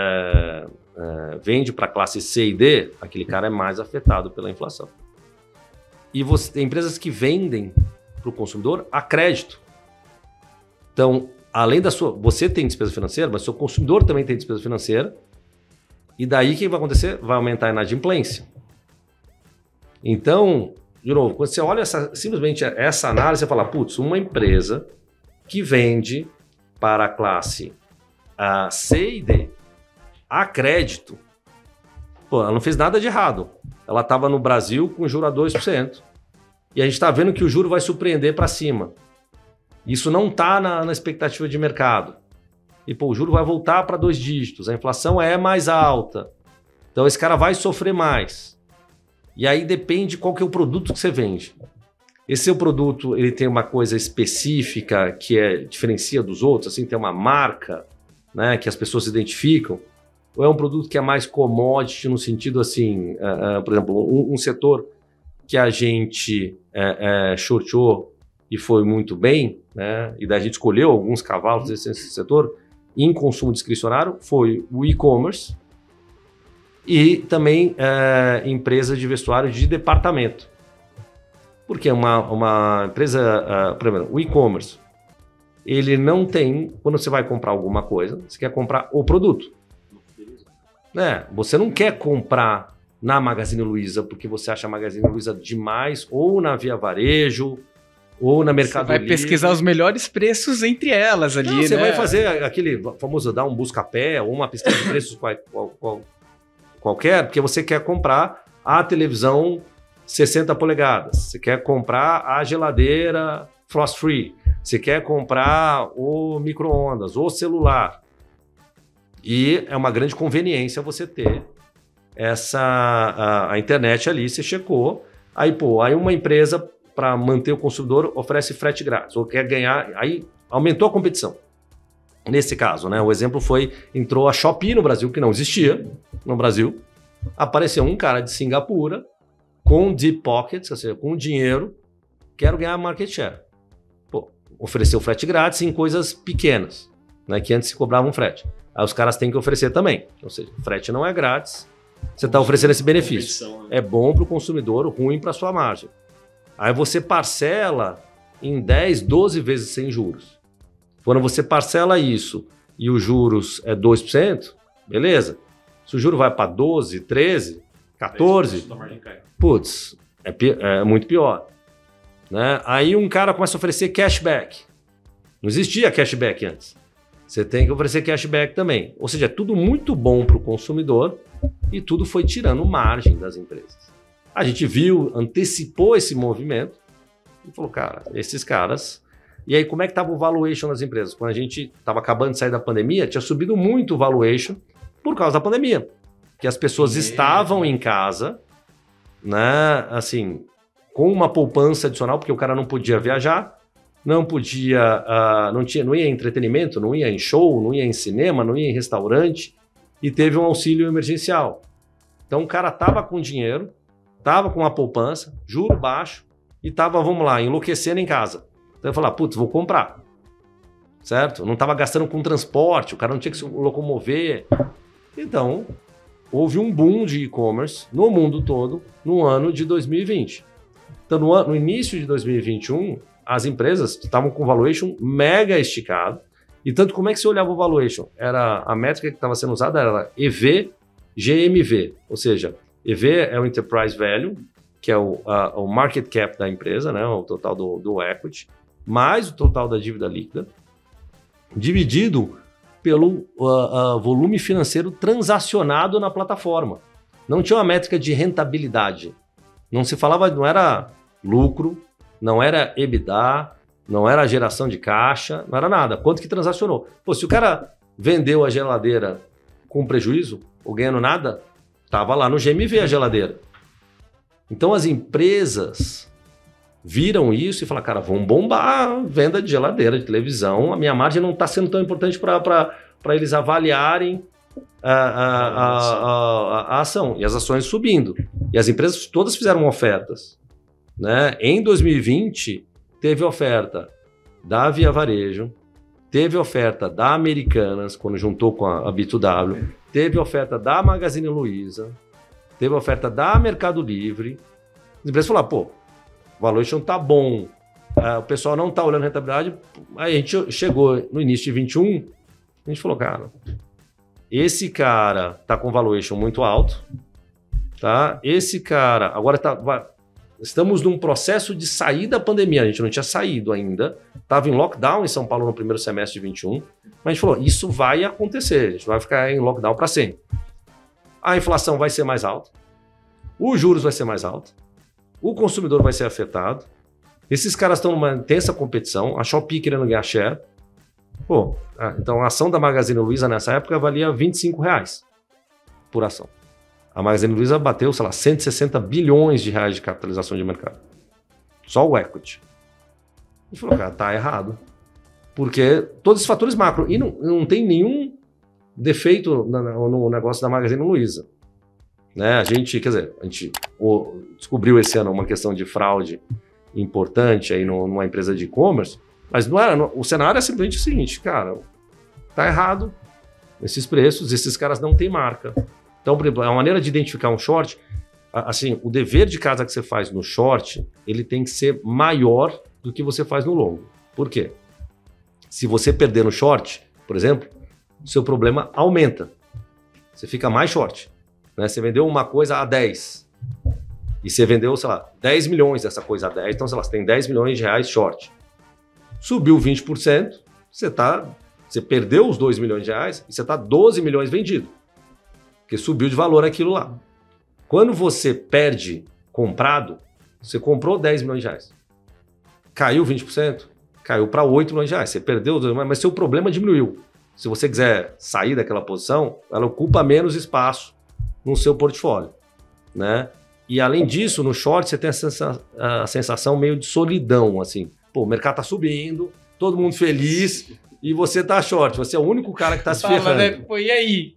vende para classe C e D, aquele cara é mais afetado pela inflação. E você tem empresas que vendem para o consumidor a crédito. Então, além da sua... Você tem despesa financeira, mas seu consumidor também tem despesa financeira. E daí o que vai acontecer? Vai aumentar a inadimplência. Então, de novo, quando você olha simplesmente essa análise, você fala, putz, uma empresa que vende para a classe C e D a crédito, pô, ela não fez nada de errado. Ela estava no Brasil com juro a 2%. E a gente está vendo que o juro vai surpreender para cima. Isso não está na expectativa de mercado. E pô, o juro vai voltar para 2 dígitos, a inflação é mais alta. Então esse cara vai sofrer mais. E aí depende qual que é o produto que você vende. Esse seu produto, ele tem uma coisa específica que diferencia dos outros, assim, tem uma marca, né, que as pessoas se identificam, ou é um produto que é mais commodity no sentido assim, por exemplo, um setor que a gente shortou e foi muito bem, né, e daí a gente escolheu alguns cavalos desse setor em consumo discricionário, foi o e-commerce e também empresas de vestuário de departamento. Porque uma empresa, por exemplo, o e-commerce, ele não tem, quando você vai comprar alguma coisa, você quer comprar o produto. Você não quer comprar na Magazine Luiza porque você acha a Magazine Luiza demais, ou na Via Varejo, ou na Mercado Livre. Você vai pesquisar os melhores preços entre elas ali, não, você vai fazer aquele famoso dar um busca-pé, ou uma pesquisa de preços qualquer, porque você quer comprar a televisão 60 polegadas, você quer comprar a geladeira frost free, você quer comprar o micro-ondas, o celular. E é uma grande conveniência você ter a internet ali, você checou, aí uma empresa, para manter o consumidor, oferece frete grátis, ou quer ganhar, aí aumentou a competição. Nesse caso, né, o exemplo entrou a Shopee no Brasil, que não existia no Brasil, apareceu um cara de Singapura, com deep pockets, ou seja, com dinheiro, quero ganhar market share. Ofereceu frete grátis em coisas pequenas, né, que antes se cobravam frete. Aí os caras têm que oferecer também. Ou seja, frete não é grátis, você está oferecendo esse benefício. É bom para o consumidor, ruim para a sua margem. Aí você parcela em 10, 12 vezes sem juros. Quando você parcela isso e os juros é 2%, beleza. Se o juro vai para 12, 13, 14, putz, é muito pior. Né? Aí um cara começa a oferecer cashback. Não existia cashback antes. Você tem que oferecer cashback também. Ou seja, é tudo muito bom para o consumidor e tudo foi tirando margem das empresas. A gente viu, antecipou esse movimento e falou, cara, esses caras... E aí, como é que estava o valuation das empresas? Quando a gente estava acabando de sair da pandemia, tinha subido muito o valuation por causa da pandemia. Que as pessoas estavam em casa, né, assim, com uma poupança adicional, porque o cara não podia viajar, não podia, não ia em entretenimento, não ia em show, não ia em cinema, não ia em restaurante, e teve um auxílio emergencial. Então o cara estava com dinheiro, estava com uma poupança, juro baixo, e estava, vamos lá, enlouquecendo em casa. Então eu falei, putz, vou comprar. certo? Não estava gastando com transporte, o cara não tinha que se locomover. Então, houve um boom de e-commerce no mundo todo no ano de 2020. Então, no início de 2021, as empresas estavam com valuation mega esticado. E tanto como é que você olhava o valuation? A métrica que estava sendo usada era EV/GMV, ou seja, EV é o Enterprise Value, que é o market cap da empresa, né, o total do equity, mais o total da dívida líquida, dividido pelo volume financeiro transacionado na plataforma. Não tinha uma métrica de rentabilidade. Não se falava, não era lucro, não era EBITDA, não era geração de caixa, não era nada. Quanto que transacionou? Pô, se o cara vendeu a geladeira com prejuízo ou ganhando nada, estava lá no GMV a geladeira. Então as empresas viram isso e falaram, cara, vamos bombar a venda de geladeira, de televisão, a minha margem não está sendo tão importante para eles avaliarem a ação. E as ações subindo. E as empresas todas fizeram ofertas. Né? Em 2020, teve oferta da Via Varejo, teve oferta da Americanas, quando juntou com a B2W, teve oferta da Magazine Luiza, teve oferta da Mercado Livre. As empresas falaram, pô, o valuation tá bom, o pessoal não tá olhando rentabilidade. Aí a gente chegou no início de 21, a gente falou, cara, esse cara tá com valuation muito alto, tá? Esse cara agora estamos num processo de sair da pandemia, a gente não tinha saído ainda, estava em lockdown em São Paulo no primeiro semestre de 21, mas a gente falou, isso vai acontecer, a gente vai ficar em lockdown para sempre. A inflação vai ser mais alta, os juros vai ser mais alto, o consumidor vai ser afetado, esses caras estão numa intensa competição, a Shopee querendo ganhar share. Pô, então a ação da Magazine Luiza nessa época valia R$25 por ação. A Magazine Luiza bateu, sei lá, 160 bilhões de reais de capitalização de mercado. Só o equity. A gente falou, cara, tá errado. Porque todos esses fatores macro. E não tem nenhum defeito no negócio da Magazine Luiza. Né? A gente descobriu esse ano uma questão de fraude importante aí numa empresa de e-commerce, mas o cenário é simplesmente o seguinte, cara, tá errado esses preços, esses caras não têm marca. Então, por exemplo, a maneira de identificar um short, assim, o dever de casa que você faz no short, ele tem que ser maior do que você faz no longo. Por quê? Se você perder no short, por exemplo, o seu problema aumenta. Você fica mais short. Né? Você vendeu uma coisa a 10 e você vendeu, sei lá, 10 milhões dessa coisa a 10, então, sei lá, você tem 10 milhões de reais short. Subiu 20%, você perdeu os 2 milhões de reais e você está 12 milhões vendido. Porque subiu de valor aquilo lá. Quando você perde comprado, você comprou 10 milhões de reais. Caiu 20%, caiu para 8 milhões de reais. Você perdeu, mas seu problema diminuiu. Se você quiser sair daquela posição, ela ocupa menos espaço no seu portfólio. Né? E além disso, no short você tem a sensação meio de solidão. Assim. Pô, o mercado está subindo, todo mundo feliz, e você tá short. Você é o único cara que está se ferrando. Né? Pô, e aí?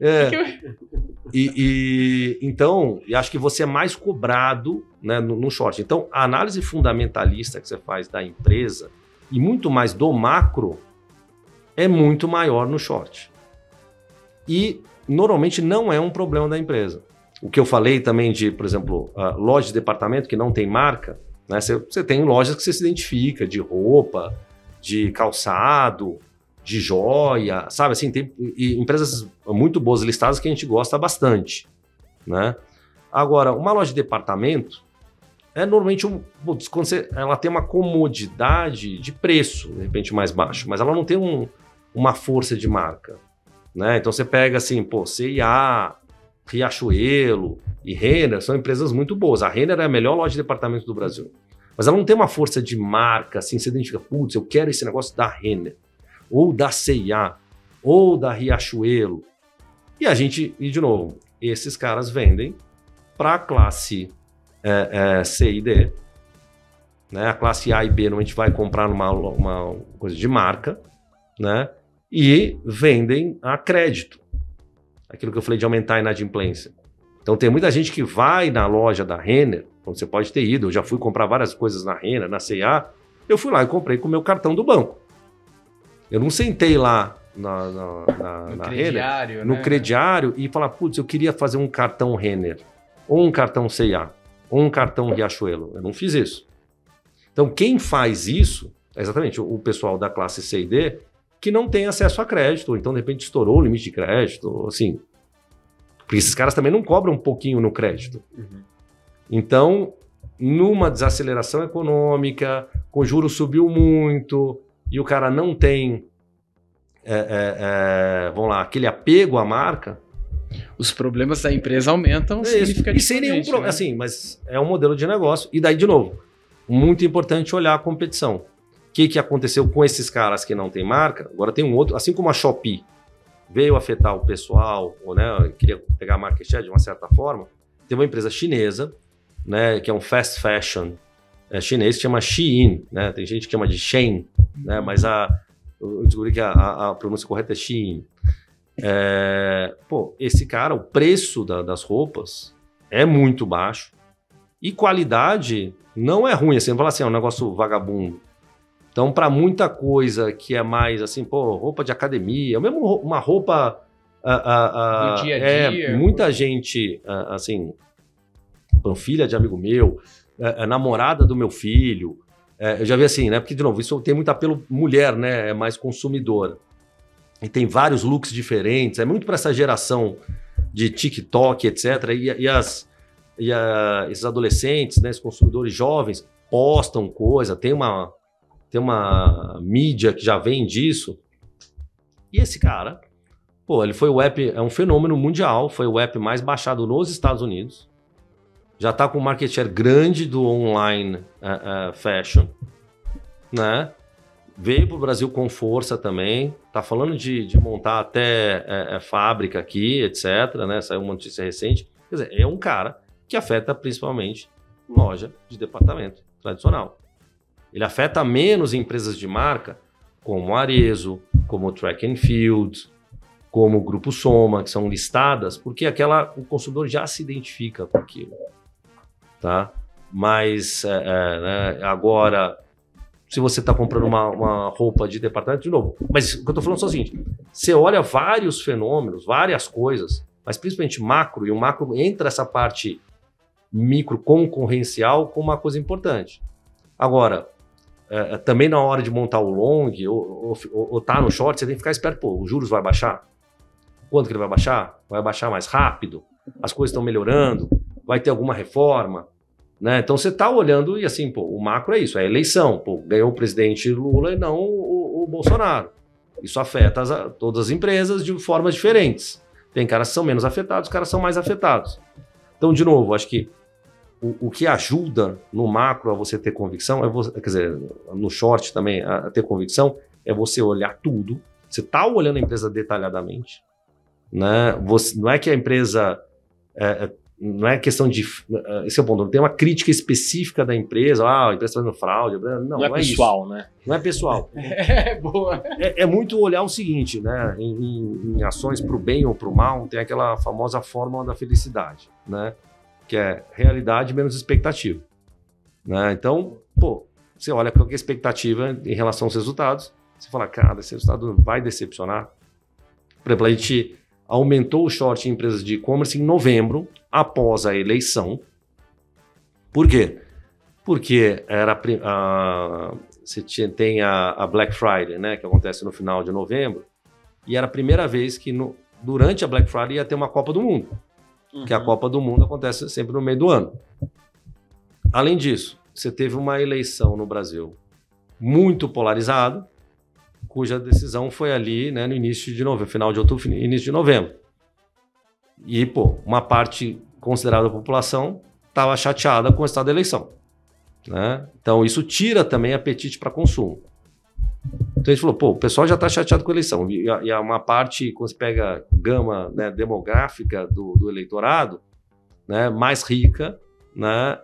Então, acho que você é mais cobrado, né, no short. Então, a análise fundamentalista que você faz da empresa e muito mais do macro é muito maior no short. E normalmente não é um problema da empresa. O que eu falei também de, por exemplo, loja de departamento que não tem marca, né, você tem lojas que você se identifica, de roupa, de calçado, de joia, sabe? Assim, tem empresas muito boas listadas que a gente gosta bastante, né? Agora, uma loja de departamento é normalmente ela tem uma comodidade de preço, de repente mais baixo, mas ela não tem uma força de marca, né? Então você pega assim, pô, C&A, Riachuelo e Renner são empresas muito boas. A Renner é a melhor loja de departamento do Brasil, mas ela não tem uma força de marca, assim, você identifica, putz, eu quero esse negócio da Renner, ou da C&A, ou da Riachuelo. E de novo, esses caras vendem para a classe C e D. Né? A classe A e B normalmente vai comprar numa coisa de marca, né? E vendem a crédito. Aquilo que eu falei de aumentar a inadimplência. Então tem muita gente que vai na loja da Renner, como você pode ter ido, eu já fui comprar várias coisas na Renner, na C&A, eu fui lá e comprei com o meu cartão do banco. Eu não sentei lá na crediário, Renner, no crediário e falar, putz, eu queria fazer um cartão Renner, ou um cartão C&A, ou um cartão Riachuelo. Eu não fiz isso. Então, quem faz isso é exatamente o pessoal da classe C e D que não tem acesso a crédito, ou então, de repente, estourou o limite de crédito, assim. Porque esses caras também não cobram um pouquinho no crédito. Uhum. Então, numa desaceleração econômica, o juro subiu muito, e o cara não tem, vamos lá, aquele apego à marca. Os problemas da empresa aumentam significativamente. E sem nenhum problema, assim, mas é um modelo de negócio. E daí, de novo, muito importante olhar a competição. O que aconteceu com esses caras que não têm marca? Agora tem um outro, assim como a Shopee veio afetar o pessoal, ou, né, queria pegar a market share de uma certa forma, tem uma empresa chinesa, né, que é um fast fashion chinês, que chama Shein, né? Tem gente que chama de Shein, né? Mas eu descobri que a pronúncia correta é Shein. Esse cara, o preço das roupas é muito baixo e qualidade não é ruim, assim, não fala assim, é um negócio vagabundo. Então, para muita coisa que é mais assim, roupa de academia, mesmo uma roupa do dia a dia. Muita gente, assim, filha de amigo meu, namorada do meu filho, eu já vi assim, né? Porque, de novo, isso tem muito apelo mulher, né? É mais consumidora. E tem vários looks diferentes, é muito para essa geração de TikTok, etc. Esses adolescentes, né, esses consumidores jovens, postam coisa, tem uma mídia que já vem disso. E esse cara, ele foi o app, é um fenômeno mundial, foi o app mais baixado nos Estados Unidos. Já está com um market share grande do online fashion, né? Veio para o Brasil com força também. Está falando de montar até fábrica aqui, etc. Né? Saiu uma notícia recente. Quer dizer, é um cara que afeta principalmente loja de departamento tradicional. Ele afeta menos empresas de marca como Arezzo, como Track and Field, como o Grupo Soma, que são listadas, porque o consumidor já se identifica com aquilo. Tá? Mas né, agora, se você está comprando uma roupa de departamento, de novo, mas o que eu estou falando é o seguinte, você olha vários fenômenos, várias coisas, mas principalmente macro, e o macro entra essa parte micro concorrencial como uma coisa importante. Agora, também na hora de montar o long ou tá no short, você tem que ficar esperto, os juros vai baixar? Quanto que ele vai baixar? Vai baixar mais rápido? As coisas estão melhorando? Vai ter alguma reforma? Né? Então você está olhando e assim, o macro é isso, é a eleição. Ganhou o presidente Lula e não o Bolsonaro. Isso afeta todas as empresas de formas diferentes. Tem caras que são menos afetados, caras são mais afetados. Então, de novo, acho que o que ajuda no macro a você ter convicção, quer dizer, no short também a ter convicção, é você olhar tudo. Você está olhando a empresa detalhadamente. Né? Não é que a empresa... não é questão de... esse é o ponto. Não tem uma crítica específica da empresa. A empresa está fazendo fraude. Não é pessoal, isso. Né? Não é pessoal. Boa. É muito olhar o seguinte, né? Em ações para o bem ou para o mal, tem aquela famosa fórmula da felicidade, né? Que é realidade menos expectativa. Né? Então, você olha qual que é a expectativa em relação aos resultados. Você fala, cara, esse resultado vai decepcionar. Por exemplo, a gente aumentou o short em empresas de e-commerce em novembro, após a eleição. Por quê? Porque você tem a Black Friday, né, que acontece no final de novembro, e era a primeira vez que durante a Black Friday ia ter uma Copa do Mundo. Uhum. Que a Copa do Mundo acontece sempre no meio do ano. Além disso, você teve uma eleição no Brasil muito polarizada, cuja decisão foi ali, né, no início de novembro, final de outubro, início de novembro. E, uma parte considerável da população estava chateada com o estado da eleição. Né? Então, isso tira também apetite para consumo. Então, a gente falou, o pessoal já está chateado com a eleição. E uma parte, quando você pega a gama, né, demográfica do eleitorado, né, mais rica, né,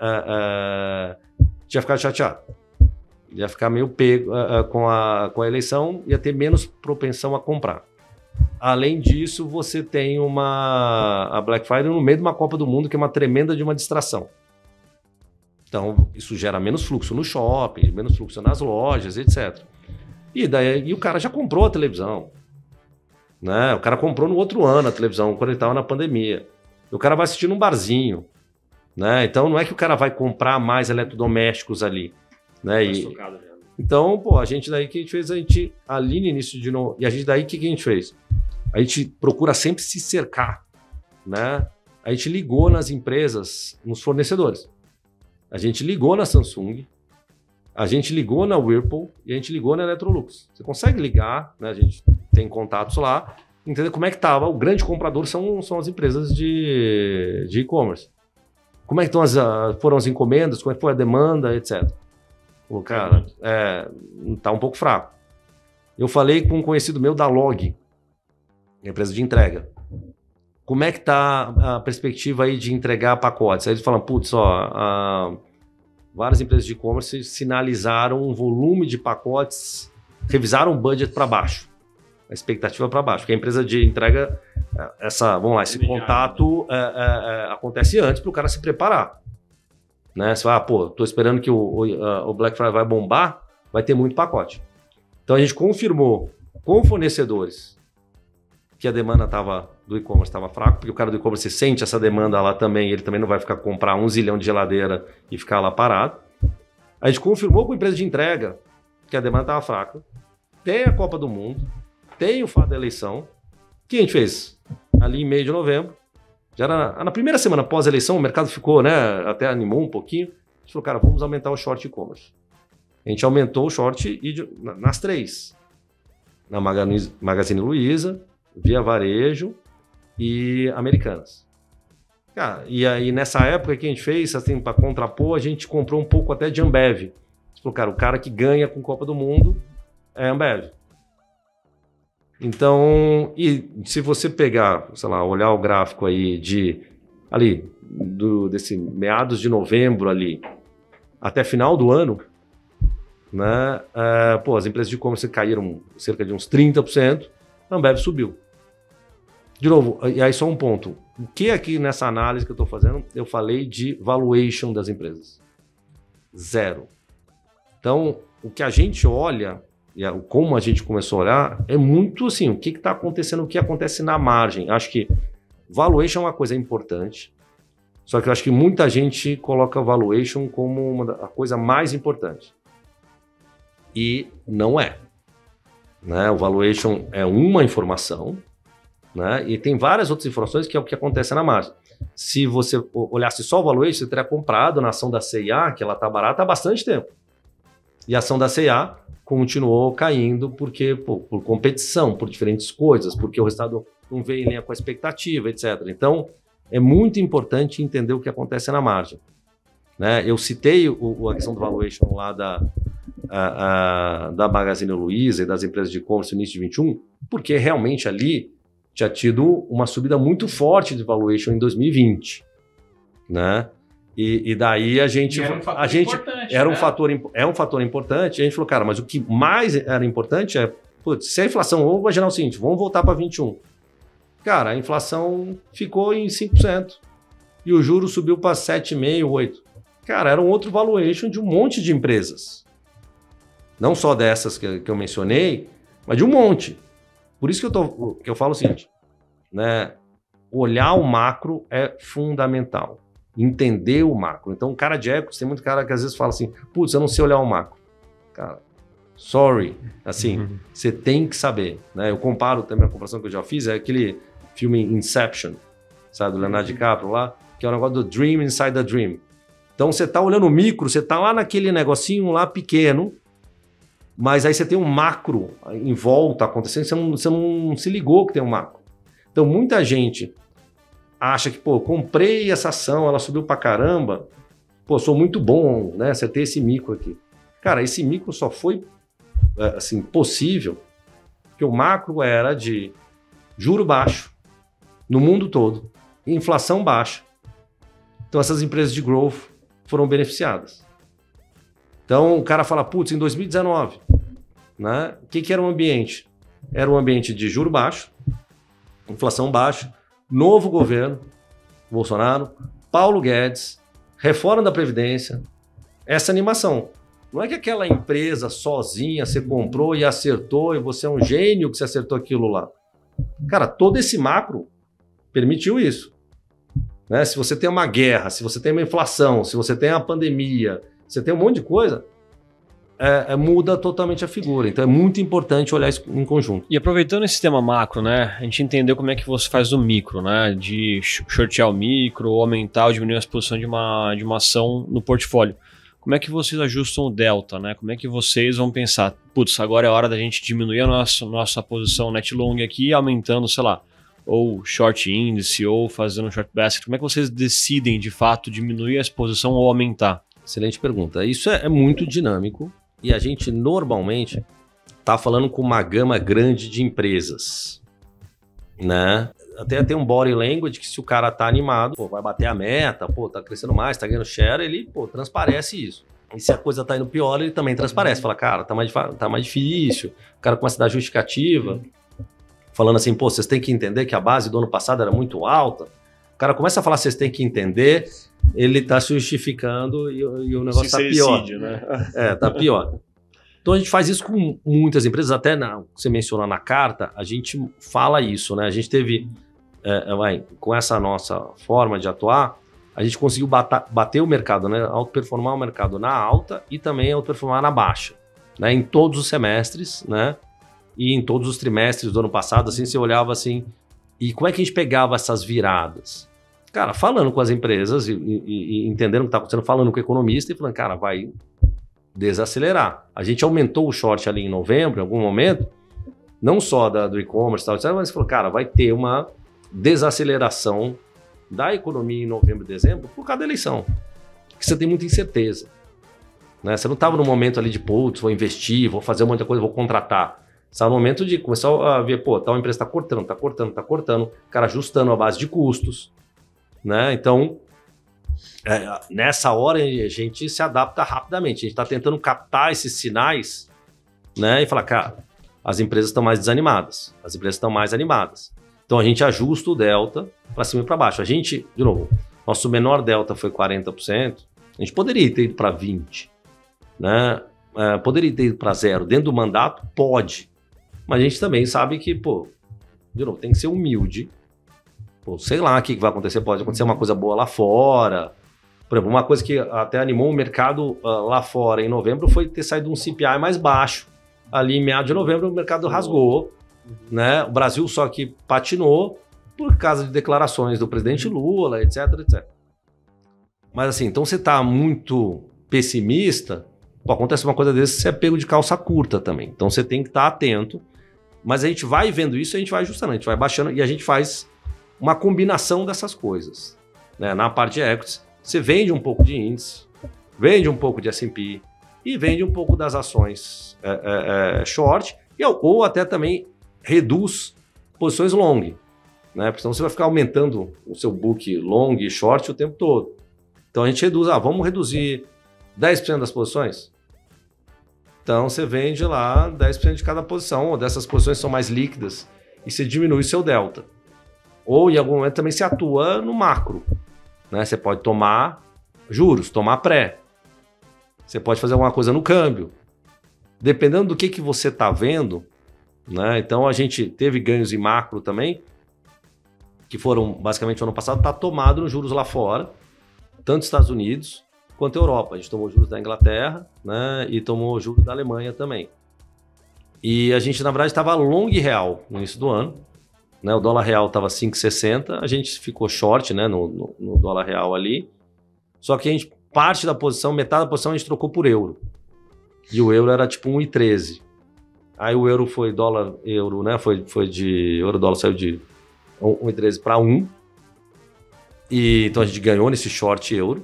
tinha ficado chateado. Ia ficar meio pego com a eleição, ia ter menos propensão a comprar. Além disso, você tem a Black Friday no meio de uma Copa do Mundo, que é uma tremenda de uma distração. Então, isso gera menos fluxo no shopping, menos fluxo nas lojas, etc. E o cara já comprou a televisão. Né? O cara comprou no outro ano a televisão, quando ele estava na pandemia. E o cara vai assistir num barzinho. Né? Então não é que o cara vai comprar mais eletrodomésticos ali. Né? Então, pô, a gente daí que a gente fez, a gente ali no início de novo. E a gente daí que a gente fez? A gente procura sempre se cercar. Né? A gente ligou nas empresas, nos fornecedores. A gente ligou na Samsung, a gente ligou na Whirlpool e a gente ligou na Electrolux. Você consegue ligar, né? A gente tem contatos lá, entender como é que estava. O grande comprador são as empresas de e-commerce. Como é que foram as encomendas, como é que foi a demanda, etc. Pô, cara, tá um pouco fraco. Eu falei com um conhecido meu da Log, empresa de entrega. Como é que tá a perspectiva aí de entregar pacotes? Aí eles falam, putz, várias empresas de e-commerce sinalizaram um volume de pacotes, revisaram o budget para baixo, a expectativa para baixo, porque a empresa de entrega, esse contato acontece antes para o cara se preparar. Né? Você fala, tô esperando que o Black Friday vai bombar, vai ter muito pacote. Então a gente confirmou com fornecedores que a demanda do e-commerce estava fraca, porque o cara do e-commerce sente essa demanda lá também, ele também não vai ficar comprar 1 zilhão de geladeira e ficar lá parado. A gente confirmou com a empresa de entrega que a demanda estava fraca. Tem a Copa do Mundo, tem o fato da eleição. O que a gente fez? Ali em meio de novembro, já era na primeira semana pós-eleição, o mercado ficou, né, até animou um pouquinho. A gente falou, cara, vamos aumentar o short e-commerce. A gente aumentou o short nas 3. Na Magazine Luiza, Via Varejo e Americanas. Cara, e aí nessa época que a gente fez, assim, para contrapor, a gente comprou um pouco até de Ambev. A gente falou, cara, o cara que ganha com Copa do Mundo é Ambev. Então, e se você pegar, sei lá, olhar o gráfico aí desse meados de novembro ali até final do ano, né, as empresas de e-commerce caíram cerca de uns 30%, a Ambev subiu. De novo, e aí só um ponto. O que aqui nessa análise que eu estou fazendo, eu falei de valuation das empresas. 0. Então, o que a gente olha, e como a gente começou a olhar, é muito assim, o que está acontecendo, o que acontece na margem. Acho que valuation é uma coisa importante, só que eu acho que muita gente coloca valuation como a coisa mais importante. E não é. Né? O valuation é uma informação, né? E tem várias outras informações que é o que acontece na margem. Se você olhasse só o valuation, você teria comprado na ação da C&A, que ela está barata há bastante tempo. E a ação da C&A continuou caindo porque por competição, por diferentes coisas, porque o resultado não veio em linha com a expectativa, etc. Então, é muito importante entender o que acontece na margem. Né? Eu citei a questão do valuation lá da Magazine Luiza e das empresas de e-commerce no início de 21, porque realmente ali tinha tido uma subida muito forte de valuation em 2020, né? E daí a gente era um fator importante. A gente falou, cara, mas o que mais era importante se a inflação, vamos imaginar o seguinte, vamos voltar para 21. Cara, a inflação ficou em 5% e o juro subiu para 7,5%, 8%. Cara, era um outro valuation de um monte de empresas. Não só dessas que eu mencionei, mas de um monte. Por isso que eu falo o seguinte, né? Olhar o macro é fundamental. Entender o macro. Então, o cara de equity, tem muito cara que às vezes fala assim, putz, eu não sei olhar o macro. Cara, sorry. Assim, você tem que saber. Né? Eu comparo também, a comparação que eu já fiz, é aquele filme Inception, sabe, do Leonardo DiCaprio lá, que é o negócio do Dream Inside the Dream. Então, você tá olhando o micro, você tá lá naquele negocinho lá pequeno, mas aí você tem um macro em volta acontecendo, você não se ligou que tem um macro. Então, muita gente acha que, comprei essa ação, ela subiu pra caramba, sou muito bom, né, acertei esse micro aqui. Cara, esse micro só foi, assim, possível porque o macro era de juro baixo no mundo todo, e inflação baixa. Então, essas empresas de growth foram beneficiadas. Então, o cara fala, putz, em 2019, né, o que era o ambiente? Era um ambiente de juro baixo, inflação baixa, novo governo, Bolsonaro, Paulo Guedes, reforma da Previdência, essa animação. Não é que aquela empresa sozinha você comprou e acertou e você é um gênio que você acertou aquilo lá. Cara, todo esse macro permitiu isso. Né? Se você tem uma guerra, se você tem uma inflação, se você tem uma pandemia, você tem um monte de coisa, muda totalmente a figura. Então é muito importante olhar isso em conjunto. E aproveitando esse tema macro, né, a gente entendeu como é que você faz o micro, né, de shortear o micro, ou aumentar ou diminuir a exposição de uma ação no portfólio. Como é que vocês ajustam o delta, né? Como é que vocês vão pensar, putz, agora é hora da gente diminuir a nossa posição net long aqui, aumentando, sei lá, ou short índice, ou fazendo short basket. Como é que vocês decidem, de fato, diminuir a exposição ou aumentar? Excelente pergunta. Isso é muito dinâmico e a gente normalmente está falando com uma gama grande de empresas, né? Até tem um body language que se o cara tá animado, pô, vai bater a meta, pô, tá crescendo mais, tá ganhando share, ele, pô, transparece isso. E se a coisa tá indo pior, ele também transparece. Fala, cara, tá mais difícil. O cara começa a dar justificativa, falando assim, pô, vocês têm que entender que a base do ano passado era muito alta. O cara começa a falar, vocês têm que entender, ele tá se justificando e o negócio tá pior. Né? Tá pior. Então a gente faz isso com muitas empresas, até você mencionou na carta, a gente fala isso, né? A gente teve... com essa nossa forma de atuar, a gente conseguiu bater o mercado, né? Outperformar o mercado na alta e também outperformar na baixa, né? Em todos os semestres, né? E em todos os trimestres do ano passado, assim, você olhava assim, e como é que a gente pegava essas viradas? Cara, falando com as empresas e entendendo o que está acontecendo, falando com o economista e falando, cara, vai desacelerar. A gente aumentou o short ali em novembro, em algum momento, não só do e-commerce e tal, etc., mas falou, cara, vai ter uma desaceleração da economia em novembro e dezembro por causa da eleição, que você tem muita incerteza, né? Você não estava no momento ali de, putz, vou investir, vou fazer um monte de coisa, vou contratar. Você estava no momento de começar a ver, pô, tal empresa está cortando, o cara ajustando a base de custos, né? Então, nessa hora a gente se adapta rapidamente, a gente está tentando captar esses sinais, né? E falar, cara, as empresas estão mais desanimadas, as empresas estão mais animadas. Então a gente ajusta o delta para cima e para baixo. A gente, de novo, nosso menor delta foi 40%, a gente poderia ter ido para 20%, né? Poderia ter ido para 0%. Dentro do mandato, pode. Mas a gente também sabe que, pô, de novo, tem que ser humilde. Pô, sei lá o que vai acontecer, pode acontecer uma coisa boa lá fora. Por exemplo, uma coisa que até animou o mercado lá fora em novembro foi ter saído um CPI mais baixo. Ali em meados de novembro o mercado rasgou. Né? O Brasil só que patinou por causa de declarações do presidente Lula, etc, etc. Mas assim, então você está muito pessimista, pô, acontece uma coisa desse, você é pego de calça curta também. Então você tem que estar atento, mas a gente vai vendo isso, a gente vai ajustando, a gente vai baixando e a gente faz uma combinação dessas coisas. Né? Na parte de equities, você vende um pouco de índice, vende um pouco de S&P e vende um pouco das ações short, ou até também reduz posições long, né? Porque senão você vai ficar aumentando o seu book long e short o tempo todo. Então a gente reduz, vamos reduzir 10% das posições? Então você vende lá 10% de cada posição, ou dessas posições são mais líquidas, e você diminui seu delta. Ou em algum momento também se atua no macro, né? Você pode tomar juros, tomar pré. Você pode fazer alguma coisa no câmbio. Dependendo do que você está vendo, né? Então a gente teve ganhos em macro também, que foram basicamente no ano passado, está tomado nos juros lá fora, tanto Estados Unidos quanto Europa. A gente tomou juros da Inglaterra, né? E tomou juros da Alemanha também. E a gente, na verdade, estava long real no início do ano, né? O dólar real estava 5,60, a gente ficou short, né? no dólar real ali, só que a gente, parte da posição, metade da posição a gente trocou por euro. E o euro era tipo 1,13. Aí o euro foi euro, né? Foi de euro-dólar, saiu de 1,13 para 1. E então a gente ganhou nesse short euro.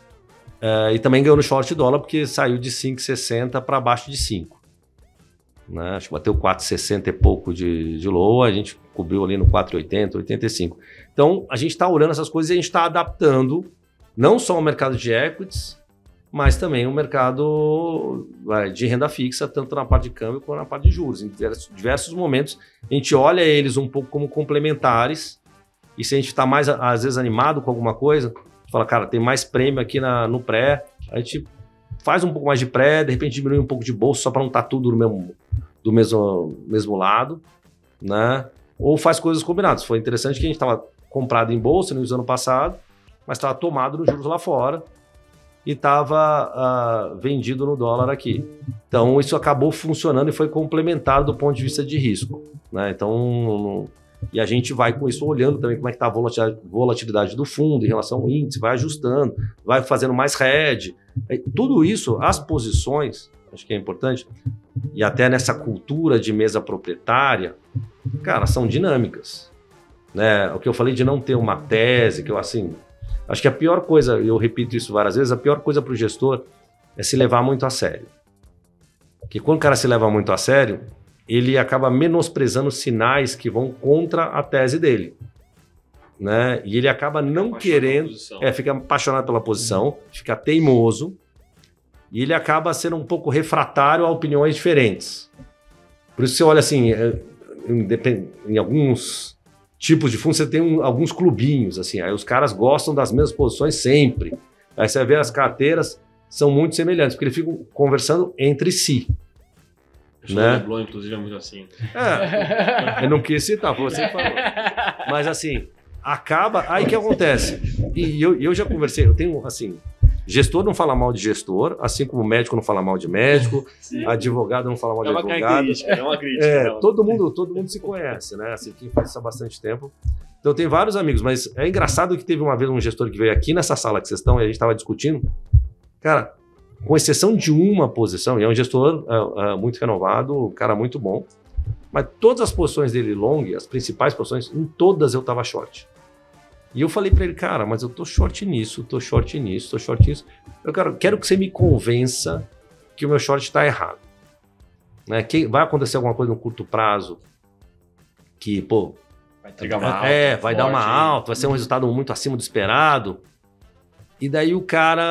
E também ganhou no short dólar, porque saiu de 5,60 para abaixo de 5. Né? Acho que bateu 4,60 e pouco de low, a gente cobriu ali no 4,80, 85. Então a gente está olhando essas coisas e a gente está adaptando não só o mercado de equities, mas também o mercado de renda fixa, tanto na parte de câmbio quanto na parte de juros. Em diversos momentos, a gente olha eles um pouco como complementares, e se a gente está mais, às vezes, animado com alguma coisa, fala, cara, tem mais prêmio aqui no pré, a gente faz um pouco mais de pré, de repente diminui um pouco de bolsa só para não estar tudo do mesmo lado, né? Ou faz coisas combinadas. Foi interessante que a gente estava comprado em bolsa no ano passado, mas estava tomado nos juros lá fora e estava vendido no dólar aqui. Então isso acabou funcionando e foi complementado do ponto de vista de risco, né? Então, e a gente vai com isso olhando também como é que está a volatilidade do fundo em relação ao índice, vai ajustando, vai fazendo mais hedge. Tudo isso, as posições, acho que é importante, e até nessa cultura de mesa proprietária, cara, são dinâmicas, né? O que eu falei de não ter uma tese, que eu assim, acho que a pior coisa, e eu repito isso várias vezes, a pior coisa para o gestor é se levar muito a sério. Porque quando o cara se leva muito a sério, ele acaba menosprezando sinais que vão contra a tese dele, né? E ele acaba não querendo, fica apaixonado pela posição, fica teimoso, e ele acaba sendo um pouco refratário a opiniões diferentes. Por isso você olha assim, em alguns tipos de fundos você tem alguns clubinhos, assim, aí os caras gostam das mesmas posições sempre. Aí você vê as carteiras são muito semelhantes, porque eles ficam conversando entre si. Né? O Leblon, inclusive, é muito assim. Eu não quis citar, você falou. Mas assim, acaba... Aí o que acontece? E eu já conversei, eu tenho assim... Gestor não fala mal de gestor, assim como médico não fala mal de médico, advogado não fala mal de advogado. É uma crítica. Todo mundo se conhece, né? Assim, quem faz isso há bastante tempo. Então tem vários amigos, mas é engraçado que teve uma vez um gestor que veio aqui nessa sala que vocês estão e a gente estava discutindo. Cara, com exceção de uma posição, e é um gestor muito renovado, um cara muito bom, mas todas as posições dele long, as principais posições, em todas eu estava short. E eu falei para ele, cara, mas eu tô short nisso, tô short nisso, tô short nisso. Eu quero que você me convença que o meu short está errado. Né? Que vai acontecer alguma coisa no curto prazo que, pô... Vai entregar uma alta. Vai dar uma alta, vai ser um resultado muito acima do esperado. E daí o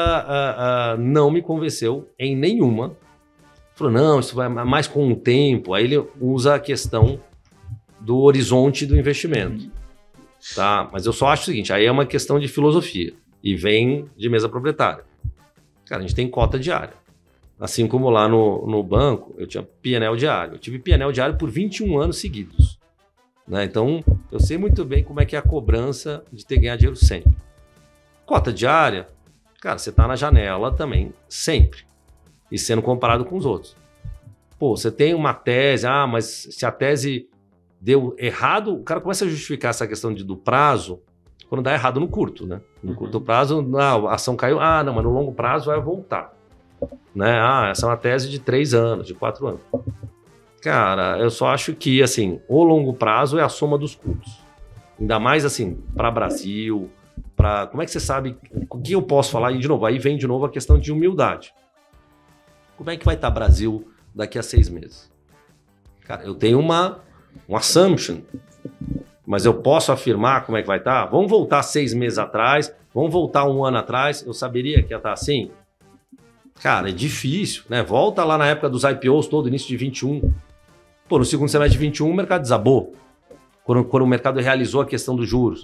cara não me convenceu em nenhuma. Falou, não, isso vai mais com o tempo. Aí ele usa a questão do horizonte do investimento. Tá? Mas eu só acho o seguinte, aí é uma questão de filosofia e vem de mesa proprietária. Cara, a gente tem cota diária. Assim como lá no banco, eu tinha P&L diário. Eu tive P&L diário por 21 anos seguidos. Né? Então, eu sei muito bem como é que é a cobrança de ter que ganhar dinheiro sempre. Cota diária, cara, você tá na janela também, sempre. E sendo comparado com os outros. Pô, você tem uma tese, mas se a tese deu errado, o cara começa a justificar essa questão do prazo quando dá errado no curto, né? No curto prazo, a ação caiu, não, mas no longo prazo vai voltar. Né? Essa é uma tese de 3 anos, de 4 anos. Cara, eu só acho que, assim, o longo prazo é a soma dos curtos. Ainda mais, assim, para Brasil, como é que você sabe o que eu posso falar? E, de novo, aí vem de novo a questão de humildade. Como é que vai estar Brasil daqui a 6 meses? Cara, eu tenho um assumption, mas eu posso afirmar como é que vai estar? Vamos voltar 6 meses atrás, vamos voltar 1 ano atrás, eu saberia que ia estar assim? Cara, é difícil, né? Volta lá na época dos IPOs todo, início de 21. Pô, no segundo semestre de 21 o mercado desabou, quando o mercado realizou a questão dos juros.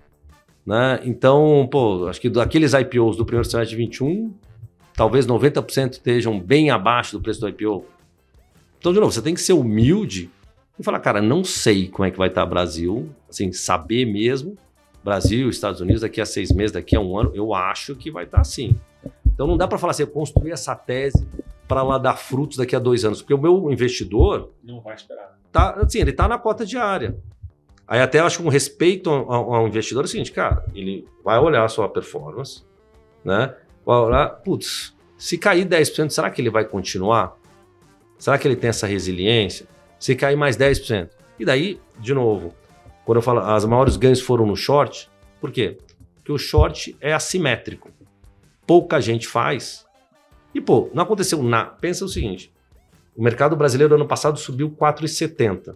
Né? Então, pô, acho que daqueles IPOs do primeiro semestre de 21, talvez 90% estejam bem abaixo do preço do IPO. Então, de novo, você tem que ser humilde e falar, cara, não sei como é que vai estar o Brasil, assim, saber mesmo, Brasil, Estados Unidos, daqui a 6 meses, daqui a 1 ano, eu acho que vai estar assim. Então não dá para falar assim, eu construí essa tese para ela dar frutos daqui a 2 anos, porque o meu investidor... Não vai esperar. Ele está na cota diária. Aí até eu acho que um respeito ao investidor é o seguinte, cara, ele vai olhar a sua performance, né? Vai olhar, putz, se cair 10%, será que ele vai continuar? Será que ele tem essa resiliência? Se cair mais 10%. E daí, de novo, quando eu falo, as maiores ganhos foram no short, por quê? Porque o short é assimétrico. Pouca gente faz. E, pô, não aconteceu nada. Pensa o seguinte, o mercado brasileiro ano passado subiu 4,70%.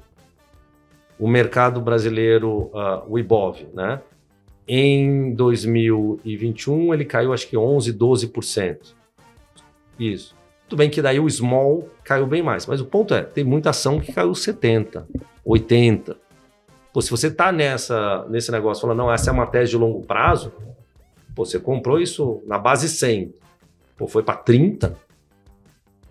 O mercado brasileiro, o IBOV, né? Em 2021 ele caiu acho que 11%, 12%. Isso. Tudo bem que daí o small caiu bem mais, mas o ponto é, tem muita ação que caiu 70%, 80%. Pô, se você tá nesse negócio falando, não, essa é uma tese de longo prazo, pô, você comprou isso na base 100, pô, foi para 30,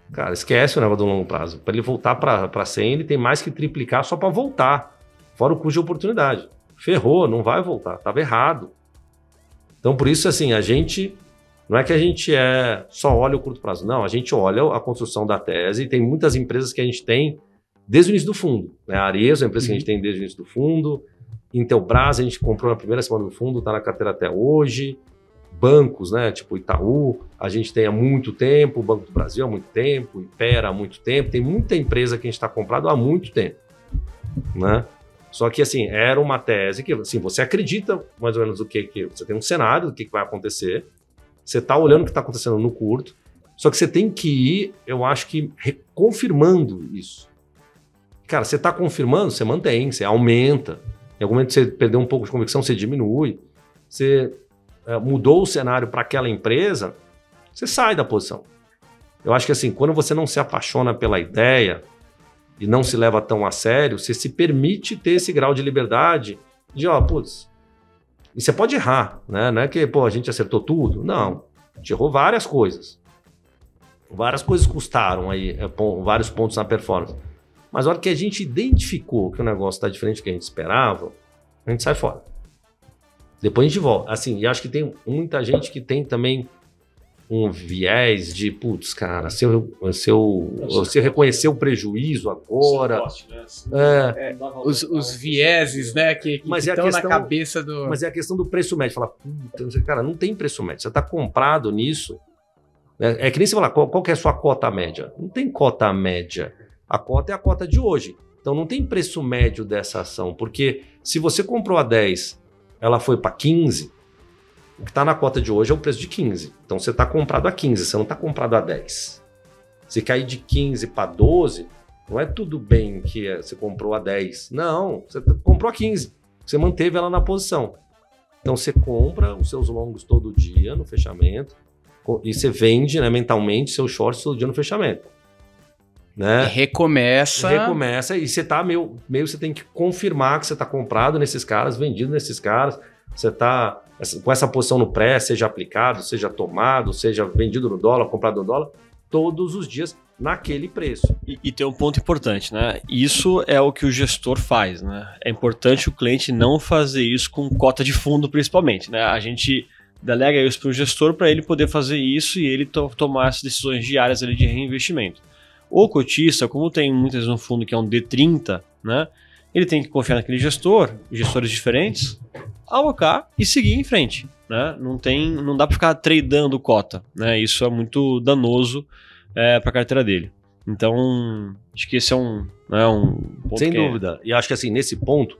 Cara, esquece o negócio do longo prazo. Para ele voltar para 100, ele tem mais que triplicar só para voltar. Fora o custo de oportunidade. Ferrou, não vai voltar. Estava errado. Então, por isso, assim, a gente... Não é que a gente só olha o curto prazo. Não, a gente olha a construção da tese. E tem muitas empresas que a gente tem desde o início do fundo. Né? A Arezzo é uma empresa que a gente tem desde o início do fundo. Intelbras, a gente comprou na primeira semana do fundo, está na carteira até hoje. Bancos, né, tipo Itaú, a gente tem há muito tempo, o Banco do Brasil há muito tempo, Impera há muito tempo, tem muita empresa que a gente está comprado há muito tempo, né? Só que, assim, era uma tese que, assim, você acredita mais ou menos o que você tem um cenário do que vai acontecer, você está olhando o que está acontecendo no curto, só que você tem que ir, eu acho que, confirmando isso. Cara, você está confirmando, você mantém, você aumenta. Em algum momento você perdeu um pouco de convicção, você diminui. Você mudou o cenário para aquela empresa, você sai da posição. Eu acho que assim, quando você não se apaixona pela ideia e não se leva tão a sério, você se permite ter esse grau de liberdade de, putz, e você pode errar, né? Não é que, a gente acertou tudo. Não, a gente errou várias coisas. Várias coisas custaram aí, vários pontos na performance. Mas a hora que a gente identificou que o negócio está diferente do que a gente esperava, a gente sai fora. Depois a gente volta. Assim, e acho que tem muita gente que tem também um viés de, putz, cara, se eu reconhecer o prejuízo agora... Os vieses, né, que estão na cabeça do... Mas é a questão do preço médio. Fala, puta, cara, não tem preço médio. Você está comprado nisso. É que nem você falar, qual que é a sua cota média? Não tem cota média. A cota é a cota de hoje. Então não tem preço médio dessa ação. Porque se você comprou a 10... ela foi para 15, o que está na cota de hoje é o preço de 15. Então você está comprado a 15, você não está comprado a 10. Se cair de 15 para 12, não é tudo bem que você comprou a 10. Não, você comprou a 15. Você manteve ela na posição. Então você compra os seus longos todo dia no fechamento e você vende, né, mentalmente seus shorts todo dia no fechamento. Né? Recomeça e você tá meio você tem que confirmar que você tá comprado nesses caras, vendido nesses caras, você tá com essa posição no pré, seja aplicado, seja tomado, seja vendido no dólar, comprado no dólar, todos os dias naquele preço. E tem um ponto importante, né? Isso é o que o gestor faz, né? É importante o cliente não fazer isso com cota de fundo, principalmente, né? A gente delega isso para o gestor para ele poder fazer isso e ele tomar essas decisões diárias ali de reinvestimento. O cotista, como tem muitas vezes um fundo que é um D30, né? Ele tem que confiar naquele gestor, gestores diferentes, alocar e seguir em frente, né? Não dá para ficar tradando cota, né? Isso é muito danoso para a carteira dele. Então, acho que esse é um ponto. Sem dúvida. E acho que assim, nesse ponto,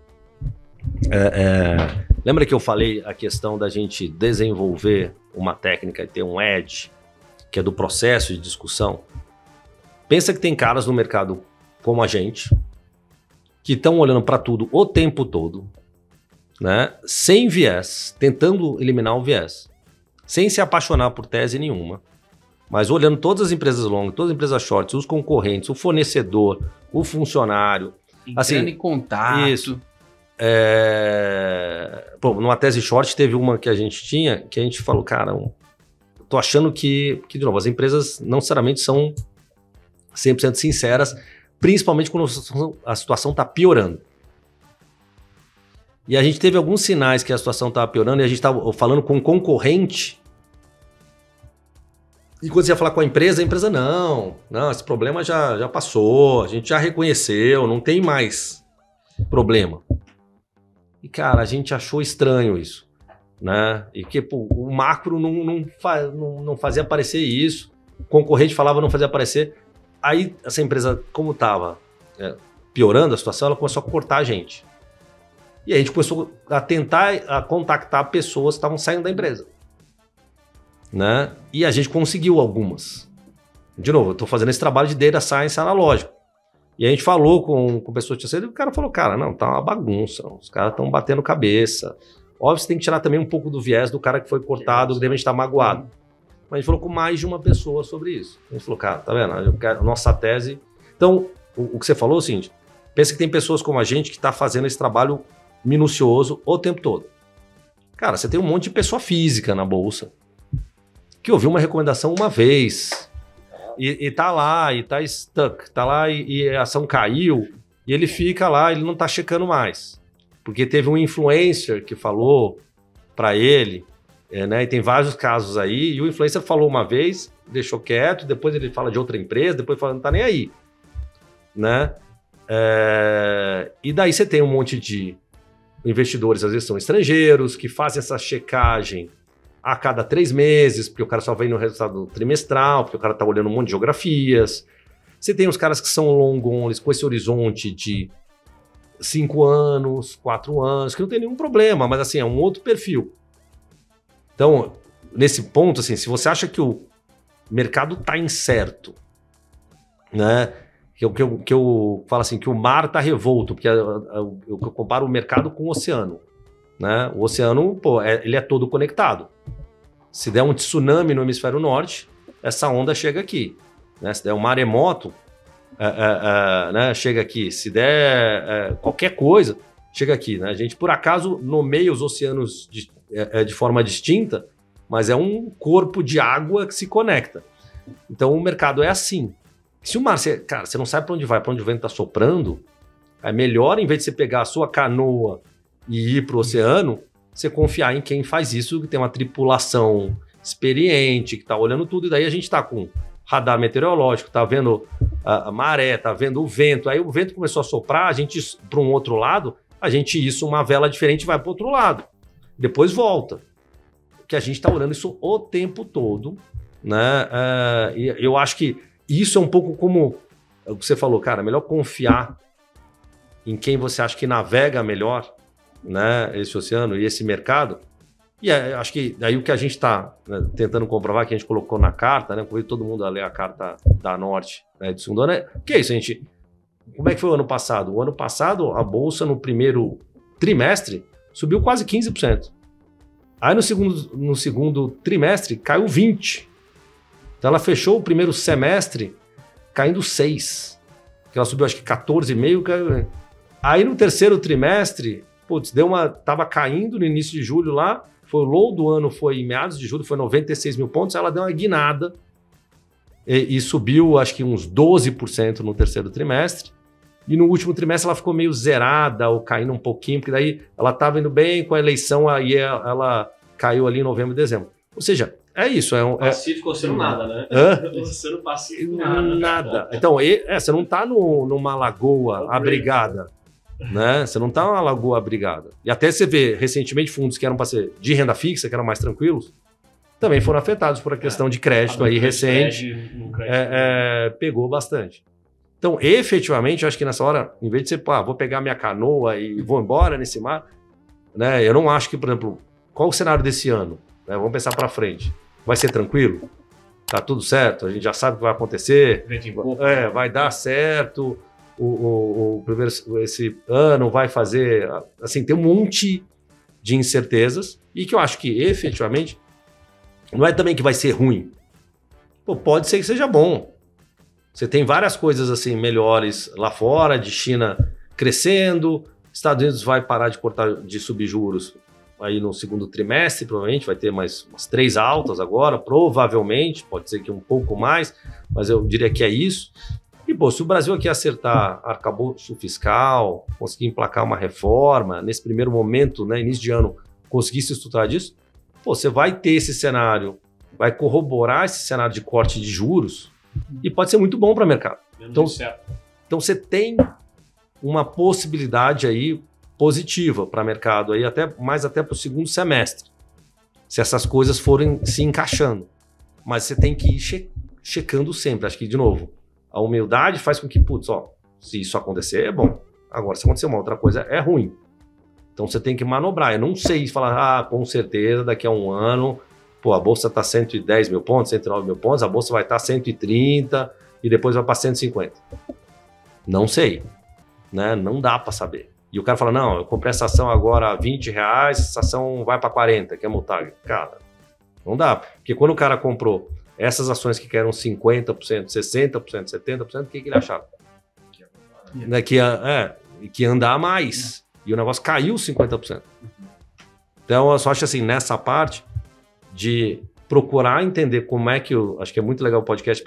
lembra que eu falei a questão da gente desenvolver uma técnica e ter um edge, que é do processo de discussão? Pensa que tem caras no mercado como a gente, que estão olhando para tudo o tempo todo, né? Sem viés, tentando eliminar o viés, sem se apaixonar por tese nenhuma, mas olhando todas as empresas longas, todas as empresas shorts, os concorrentes, o fornecedor, o funcionário. Entrando em contato. Isso. Numa tese short teve uma que a gente tinha, que a gente falou, cara, tô achando que de novo, as empresas não necessariamente são 100% sinceras, principalmente quando a situação está piorando. E a gente teve alguns sinais que a situação estava piorando e a gente estava falando com um concorrente. E quando você ia falar com a empresa não, esse problema já passou, a gente já reconheceu, não tem mais problema. E, cara, a gente achou estranho isso, né? E que o macro não fazia aparecer isso, o concorrente falava não fazia aparecer. Aí, essa empresa, como estava piorando a situação, ela começou a cortar a gente. E aí a gente começou a tentar contactar pessoas que estavam saindo da empresa. Né? E a gente conseguiu algumas. De novo, eu estou fazendo esse trabalho de data science analógico. E a gente falou com pessoas que tinham saído, e o cara falou, cara, não, tá uma bagunça, os caras estão batendo cabeça. Óbvio, você tem que tirar também um pouco do viés do cara que foi cortado, que de repente está magoado. Mas a gente falou com mais de uma pessoa sobre isso. A gente falou, cara, tá vendo? A nossa tese... Então, o que você falou é o seguinte, pensa que tem pessoas como a gente que está fazendo esse trabalho minucioso o tempo todo. Cara, você tem um monte de pessoa física na bolsa que ouviu uma recomendação uma vez. e tá lá, e tá stuck, tá lá e a ação caiu, e ele fica lá, ele não tá checando mais. Porque teve um influencer que falou para ele, né? E tem vários casos aí, e o influencer falou uma vez, deixou quieto, depois ele fala de outra empresa, depois fala, não tá nem aí, né? E daí você tem um monte de investidores, às vezes são estrangeiros, que fazem essa checagem a cada 3 meses, porque o cara só vem no resultado trimestral, porque o cara tá olhando um monte de geografias. Você tem os caras que são long only, com esse horizonte de 5 anos, 4 anos, que não tem nenhum problema, mas assim, é um outro perfil. Então, nesse ponto, assim, se você acha que o mercado tá incerto, né? Que eu falo assim, que o mar tá revolto, porque eu comparo o mercado com o oceano, né? O oceano, pô, ele é todo conectado. Se der um tsunami no hemisfério norte, essa onda chega aqui, né? Se der um maremoto, né, chega aqui. Se der qualquer coisa, chega aqui, né? A gente, por acaso, nomeia os oceanos de forma distinta, mas é um corpo de água que se conecta. Então, o mercado é assim. Se o mar, cara, você não sabe para onde vai, para onde o vento está soprando, é melhor, em vez de você pegar a sua canoa e ir para o oceano, você confiar em quem faz isso, que tem uma tripulação experiente, que está olhando tudo, e daí a gente está com radar meteorológico, está vendo a maré, está vendo o vento, aí o vento começou a soprar, a gente, para um outro lado, a gente isso, uma vela diferente vai para o outro lado, depois volta. Que a gente está olhando isso o tempo todo, né? E eu acho que isso é um pouco como o que você falou, cara, é melhor confiar em quem você acha que navega melhor, né, esse oceano e esse mercado. E acho que daí o que a gente está, né, tentando comprovar, que a gente colocou na carta, né, convido todo mundo a ler a carta da Norte, né, de segundo ano, que é isso, gente. Como é que foi o ano passado? O ano passado, a Bolsa no primeiro trimestre subiu quase 15%. Aí no segundo trimestre caiu 20%. Então ela fechou o primeiro semestre caindo 6%. Ela subiu acho que 14,5%. Aí no terceiro trimestre, putz, tava caindo no início de julho lá, foi o low do ano, foi em meados de julho, foi 96 mil pontos, ela deu uma guinada e subiu acho que uns 12% no terceiro trimestre. E no último trimestre ela ficou meio zerada ou caindo um pouquinho, porque daí ela estava indo bem com a eleição, aí ela caiu ali em novembro e dezembro. Ou seja, é isso. Pacífico sendo nada, né? Sendo pacífico nada. Então, você não está numa lagoa abrigada, né? Você não está numa lagoa abrigada. E até você vê, recentemente, fundos que eram para ser de renda fixa, que eram mais tranquilos, também foram afetados por a questão de crédito aí recente. Pegou bastante. Então, efetivamente, eu acho que nessa hora, em vez de você, vou pegar minha canoa e vou embora nesse mar, né? Eu não acho que, por exemplo, qual o cenário desse ano? Né? Vamos pensar para frente. Vai ser tranquilo? Tá tudo certo? A gente já sabe o que vai acontecer. Vai dar certo. Esse ano vai fazer... Assim, tem um monte de incertezas e que eu acho que, efetivamente, não é também que vai ser ruim. Pode ser que seja bom. Você tem várias coisas assim melhores lá fora, de China crescendo, Estados Unidos vai parar de subir juros aí no segundo trimestre, provavelmente vai ter mais umas 3 altas agora, provavelmente, pode ser que um pouco mais, mas eu diria que é isso. E, se o Brasil aqui acertar arcabouço fiscal, conseguir emplacar uma reforma, nesse primeiro momento, né, início de ano, conseguir se estruturar disso, você vai ter esse cenário, vai corroborar esse cenário de corte de juros, e pode ser muito bom para o mercado. Então você tem uma possibilidade aí positiva para o mercado, aí até para o segundo semestre, se essas coisas forem se encaixando. Mas você tem que ir checando sempre. Acho que, de novo, a humildade faz com que, se isso acontecer, é bom. Agora, se acontecer uma outra coisa, é ruim. Então você tem que manobrar. Eu não sei falar, com certeza, daqui a um ano... a bolsa está 110 mil pontos, 109 mil pontos, a bolsa vai estar 130 e depois vai para 150. Não sei, né? Não dá para saber. E o cara fala, não, eu comprei essa ação agora a R$20, essa ação vai para 40, que é multar. Cara, não dá. Porque quando o cara comprou essas ações que eram 50%, 60%, 70%, o que ele achava? Que ia andar mais. E o negócio caiu 50%. Então, eu só acho assim, nessa parte... de procurar entender como é que acho que é muito legal o podcast para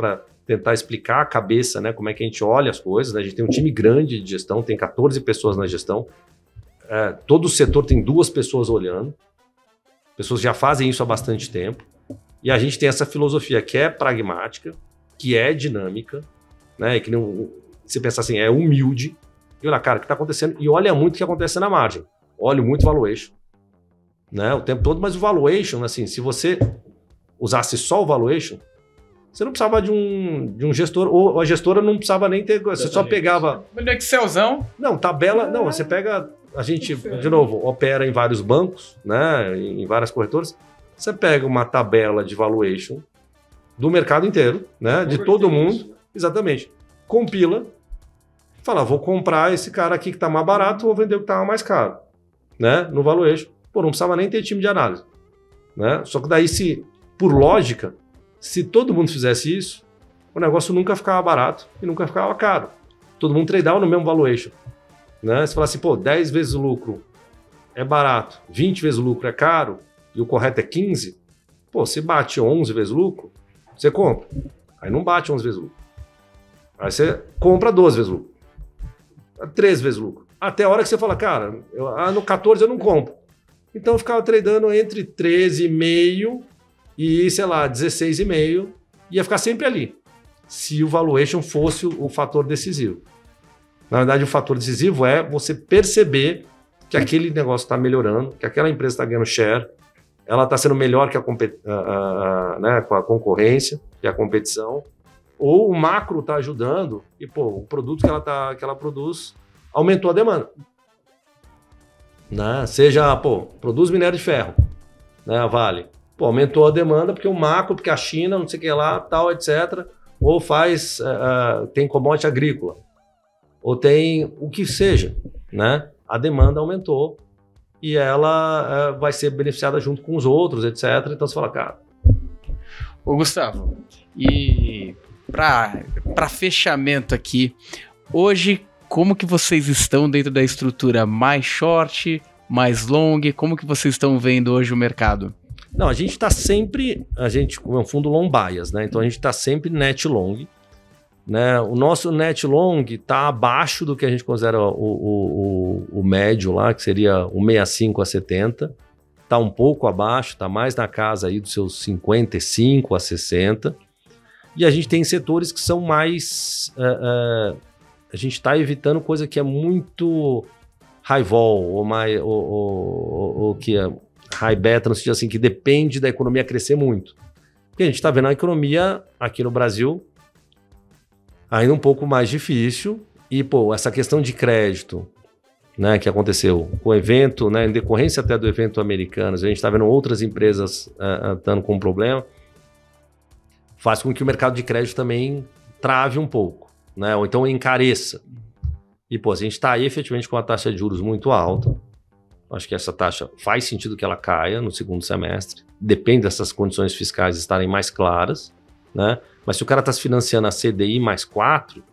tentar explicar a cabeça, né, como é que a gente olha as coisas, né? A gente tem um time grande de gestão, tem 14 pessoas na gestão, todo o setor tem 2 pessoas olhando, pessoas já fazem isso há bastante tempo, e a gente tem essa filosofia que é pragmática, que é dinâmica, né, que não, você pensa assim, é humilde, e olha, cara, o que está acontecendo, e olha muito o que acontece na margem, olha muito valuation, né, o tempo todo, mas o valuation, assim, se você usasse só o valuation, você não precisava de um gestor, ou a gestora não precisava nem ter, você só pegava... No Excelzão. Não, tabela, não, você pega, a gente, de novo, opera em vários bancos, né, em várias corretoras, você pega uma tabela de valuation do mercado inteiro, né, de todo mundo, exatamente, compila, fala, vou comprar esse cara aqui que está mais barato, vou vender o que está mais caro, né, no valuation. Pô, não precisava nem ter time de análise, né, só que daí, por lógica, se todo mundo fizesse isso, o negócio nunca ficava barato e nunca ficava caro. Todo mundo tradeava no mesmo valuation, né, você fala assim, pô, 10 vezes o lucro é barato, 20 vezes o lucro é caro, e o correto é 15, pô, se bate 11 vezes o lucro, você compra. Aí não bate 11 vezes o lucro. Aí você compra 12 vezes o lucro. 13 vezes o lucro. Até a hora que você fala, cara, no 14 eu não compro. Então eu ficava tradando entre 13,5 e, sei lá, 16,5. Ia ficar sempre ali. Se o valuation fosse o fator decisivo. Na verdade, o fator decisivo é você perceber que aquele negócio está melhorando, que aquela empresa está ganhando share, ela está sendo melhor que né, com a concorrência e a competição, ou o macro está ajudando e pô, o produto que ela produz aumentou a demanda. Né? Seja, pô, produz minério de ferro, né, a Vale. Pô, aumentou a demanda porque o macro, porque a China, não sei o que lá, tal, etc. Ou tem commodity agrícola, ou tem o que seja, né? A demanda aumentou e ela vai ser beneficiada junto com os outros, etc. Então você fala, cara... Ô Gustavo, e para fechamento aqui, hoje como que vocês estão dentro da estrutura mais short, mais long? Como que vocês estão vendo hoje o mercado? Não, a gente está sempre, como é um fundo long bias, né? Então a gente está sempre net long. Né? O nosso net long está abaixo do que a gente considera o médio lá, que seria o 65 a 70. Está um pouco abaixo, está mais na casa aí dos seus 55 a 60. E a gente tem setores que são mais... a gente está evitando coisa que é muito high vol, ou que é high beta, no sentido assim, que depende da economia crescer muito. Porque a gente está vendo a economia aqui no Brasil ainda um pouco mais difícil, e pô, essa questão de crédito, né, que aconteceu com o evento, né, em decorrência até do evento Americanas, a gente está vendo outras empresas estando com problema, faz com que o mercado de crédito também trave um pouco, né, ou então encareça. E pô, a gente está aí efetivamente com uma taxa de juros muito alta, acho que essa taxa faz sentido que ela caia no segundo semestre, depende dessas condições fiscais estarem mais claras, né? Mas se o cara está se financiando a CDI mais 4,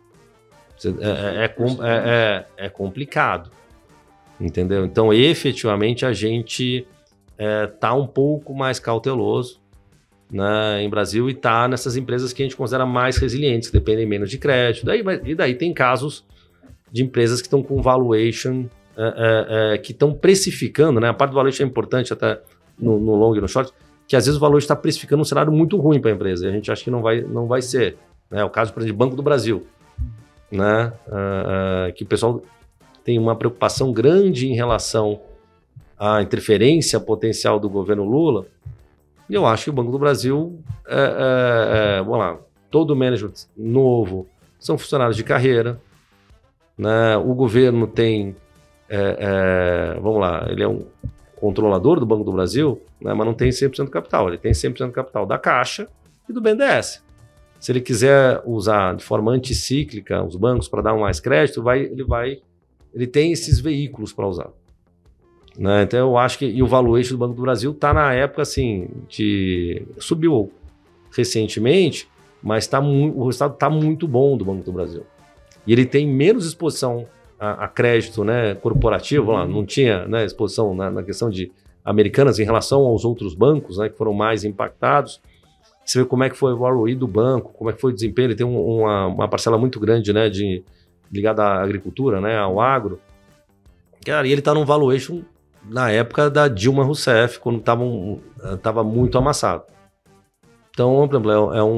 é complicado, entendeu? Então, efetivamente, a gente está um pouco mais cauteloso, né, em Brasil, e está nessas empresas que a gente considera mais resilientes, que dependem menos de crédito. E daí tem casos de empresas que estão com valuation, que estão precificando, né? A parte do valuation é importante até no long e no short, que às vezes o valor está precificando um cenário muito ruim para a empresa, e a gente acha que não vai ser. Né? O caso, por exemplo, Banco do Brasil, né? Que o pessoal tem uma preocupação grande em relação à interferência potencial do governo Lula, e eu acho que o Banco do Brasil, vamos lá, todo o management novo são funcionários de carreira, né? O governo tem, vamos lá, ele é um controlador do Banco do Brasil, né, mas não tem 100% do capital. Ele tem 100% do capital da Caixa e do BNDES. Se ele quiser usar de forma anticíclica os bancos para dar mais crédito, ele tem esses veículos para usar. Né? Então eu acho que... E o valuation do Banco do Brasil está na época assim, subiu recentemente, mas o resultado está muito bom do Banco do Brasil. E ele tem menos exposição a crédito, né, corporativo, lá, não tinha, né, exposição na questão de Americanas em relação aos outros bancos, né, que foram mais impactados. você vê como é que foi o ROI do banco, como é que foi o desempenho, ele tem uma parcela muito grande, né, ligada à agricultura, né, ao agro. Cara, e ele está num valuation na época da Dilma Rousseff, quando estava muito amassado. Então, por exemplo, é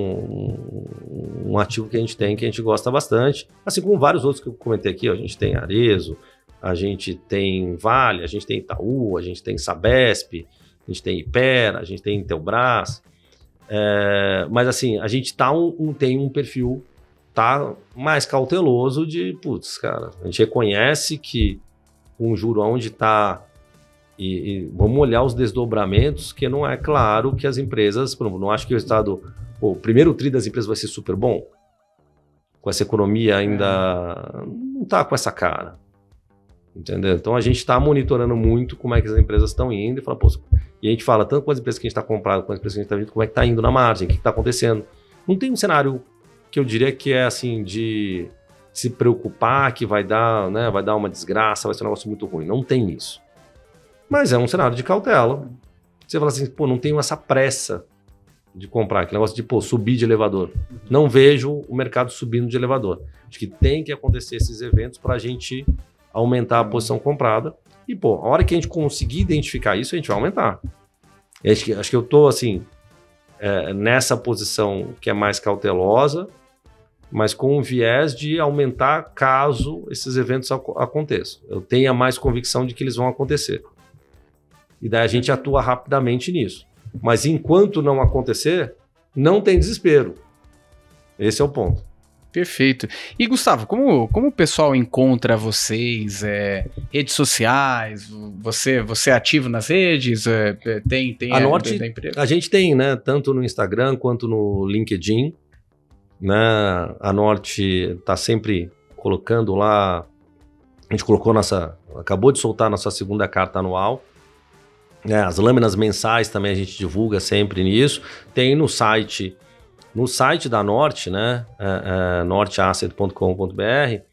um ativo que a gente tem, que a gente gosta bastante, assim como vários outros que eu comentei aqui, ó, a gente tem Arezzo, a gente tem Vale, a gente tem Itaú, a gente tem Sabesp, a gente tem Ipera, a gente tem Intelbras, mas assim, a gente tem um perfil mais cauteloso de, putz, cara, a gente reconhece que com o juro onde está e vamos olhar os desdobramentos, que não é claro que as empresas, por exemplo, não acho que o primeiro tri das empresas vai ser super bom, com essa economia ainda não está com essa cara, entendeu? Então a gente está monitorando muito como é que as empresas estão indo e fala, pô, e a gente fala tanto com as empresas que a gente está comprando, com as empresas que a gente está vendo, como é que está indo na margem, o que está acontecendo. Não tem um cenário que eu diria que é assim de se preocupar que vai dar uma desgraça, vai ser um negócio muito ruim. Não tem isso. Mas é um cenário de cautela. Você fala assim, pô, não tenho essa pressa de comprar, aquele negócio de, pô, subir de elevador. Não vejo o mercado subindo de elevador. Acho que tem que acontecer esses eventos para a gente aumentar a posição comprada. E, pô, a hora que a gente conseguir identificar isso, a gente vai aumentar. Acho que eu tô, assim, nessa posição que é mais cautelosa, mas com um viés de aumentar caso esses eventos aconteçam. Eu tenha mais convicção de que eles vão acontecer. E daí a gente atua rapidamente nisso. Mas enquanto não acontecer, não tem desespero. Esse é o ponto. Perfeito. E Gustavo, como o pessoal encontra vocês? Redes sociais? Você é ativo nas redes? Tem a Norte, a gente tem, né? Tanto no Instagram quanto no LinkedIn. Né? A Norte está sempre colocando lá. A gente acabou de soltar a nossa segunda carta anual. As lâminas mensais também a gente divulga sempre nisso. Tem no site da Norte, né, norteasset.com.br,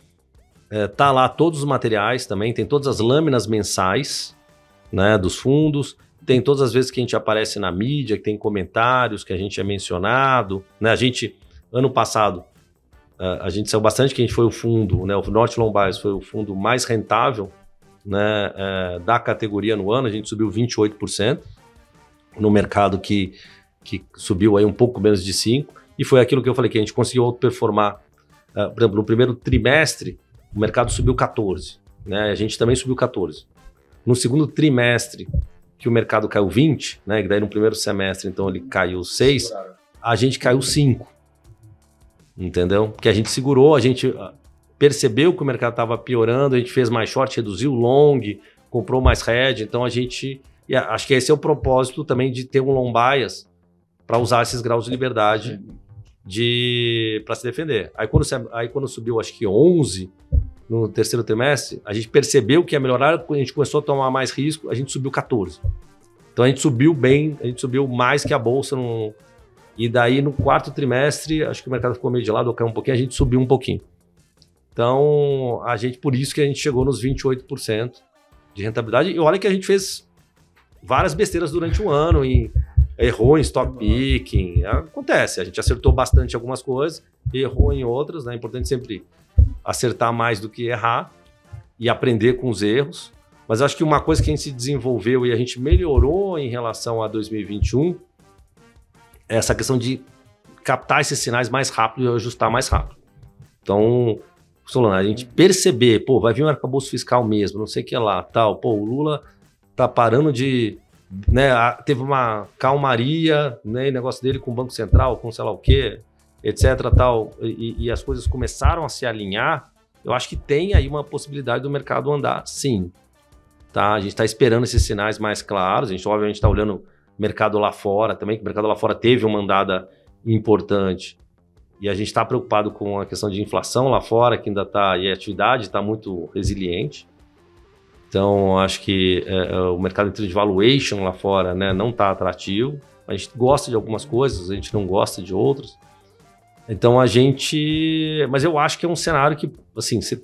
tá lá todos os materiais também, tem todas as lâminas mensais, né, dos fundos, tem todas as vezes que a gente aparece na mídia, que tem comentários, que a gente é mencionado, né, ano passado, a gente saiu bastante que a gente foi o fundo, né, o Norte Lombards foi o fundo mais rentável, né, da categoria no ano, a gente subiu 28% no mercado que subiu aí um pouco menos de 5%, e foi aquilo que eu falei, que a gente conseguiu outperformar. Por exemplo, no primeiro trimestre, o mercado subiu 14%, né, a gente também subiu 14%. No segundo trimestre, que o mercado caiu 20%, né, que daí no primeiro semestre, então ele caiu 6%, a gente caiu 5%, entendeu? Porque a gente segurou, a gente percebeu que o mercado estava piorando, a gente fez mais short, reduziu o long, comprou mais hedge, então a gente... E acho que esse é o propósito também de ter um long bias para usar esses graus de liberdade para se defender. Aí quando subiu, acho que 11 no terceiro trimestre, a gente percebeu que ia melhorar, quando a gente começou a tomar mais risco, a gente subiu 14. Então a gente subiu bem, a gente subiu mais que a bolsa. E daí no quarto trimestre, acho que o mercado ficou meio de lado, caiu um pouquinho, a gente subiu um pouquinho. Então, por isso que a gente chegou nos 28% de rentabilidade. E olha que a gente fez várias besteiras durante o ano, errou em stock picking, acontece, a gente acertou bastante em algumas coisas, errou em outras, né? É importante sempre acertar mais do que errar e aprender com os erros. Mas acho que uma coisa que a gente se desenvolveu e a gente melhorou em relação a 2021 é essa questão de captar esses sinais mais rápido e ajustar mais rápido. Então, Solano, a gente perceber, pô, vai vir um arcabouço fiscal mesmo, não sei o que lá, tal, pô, o Lula tá parando de, né, teve uma calmaria, né, negócio dele com o Banco Central, com sei lá o quê, etc, tal, e as coisas começaram a se alinhar, eu acho que tem aí uma possibilidade do mercado andar, sim, tá? A gente está esperando esses sinais mais claros, a gente obviamente está olhando o mercado lá fora também, que o mercado lá fora teve uma andada importante, e a gente está preocupado com a questão de inflação lá fora, que ainda está, e a atividade está muito resiliente. Então, acho que o mercado de valuation lá fora, né, não está atrativo. A gente gosta de algumas coisas, a gente não gosta de outras. Então, mas eu acho que é um cenário que, assim, você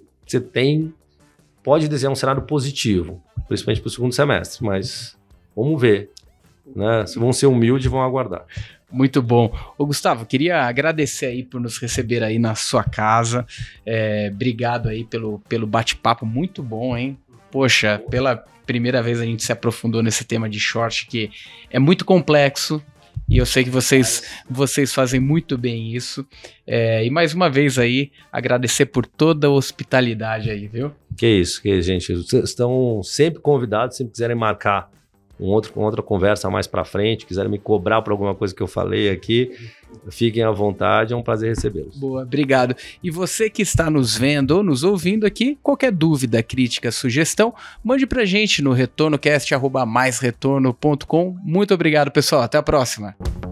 pode desenhar um cenário positivo, principalmente para o segundo semestre, mas vamos ver, né? Se vão ser humildes, vão aguardar. Muito bom. Ô, Gustavo, queria agradecer aí por nos receber aí na sua casa. Obrigado aí pelo bate-papo, muito bom, hein? Poxa, pela primeira vez a gente se aprofundou nesse tema de short, que é muito complexo, e eu sei que vocês fazem muito bem isso. E mais uma vez aí, agradecer por toda a hospitalidade aí, viu? Que isso, gente. Vocês estão sempre convidados, se quiserem marcar uma outra conversa mais para frente, quiserem me cobrar por alguma coisa que eu falei aqui, fiquem à vontade, é um prazer recebê-los. Boa, obrigado. E você que está nos vendo ou nos ouvindo aqui, qualquer dúvida, crítica, sugestão, mande pra gente no retornocast@maisretorno.com. Muito obrigado, pessoal. Até a próxima.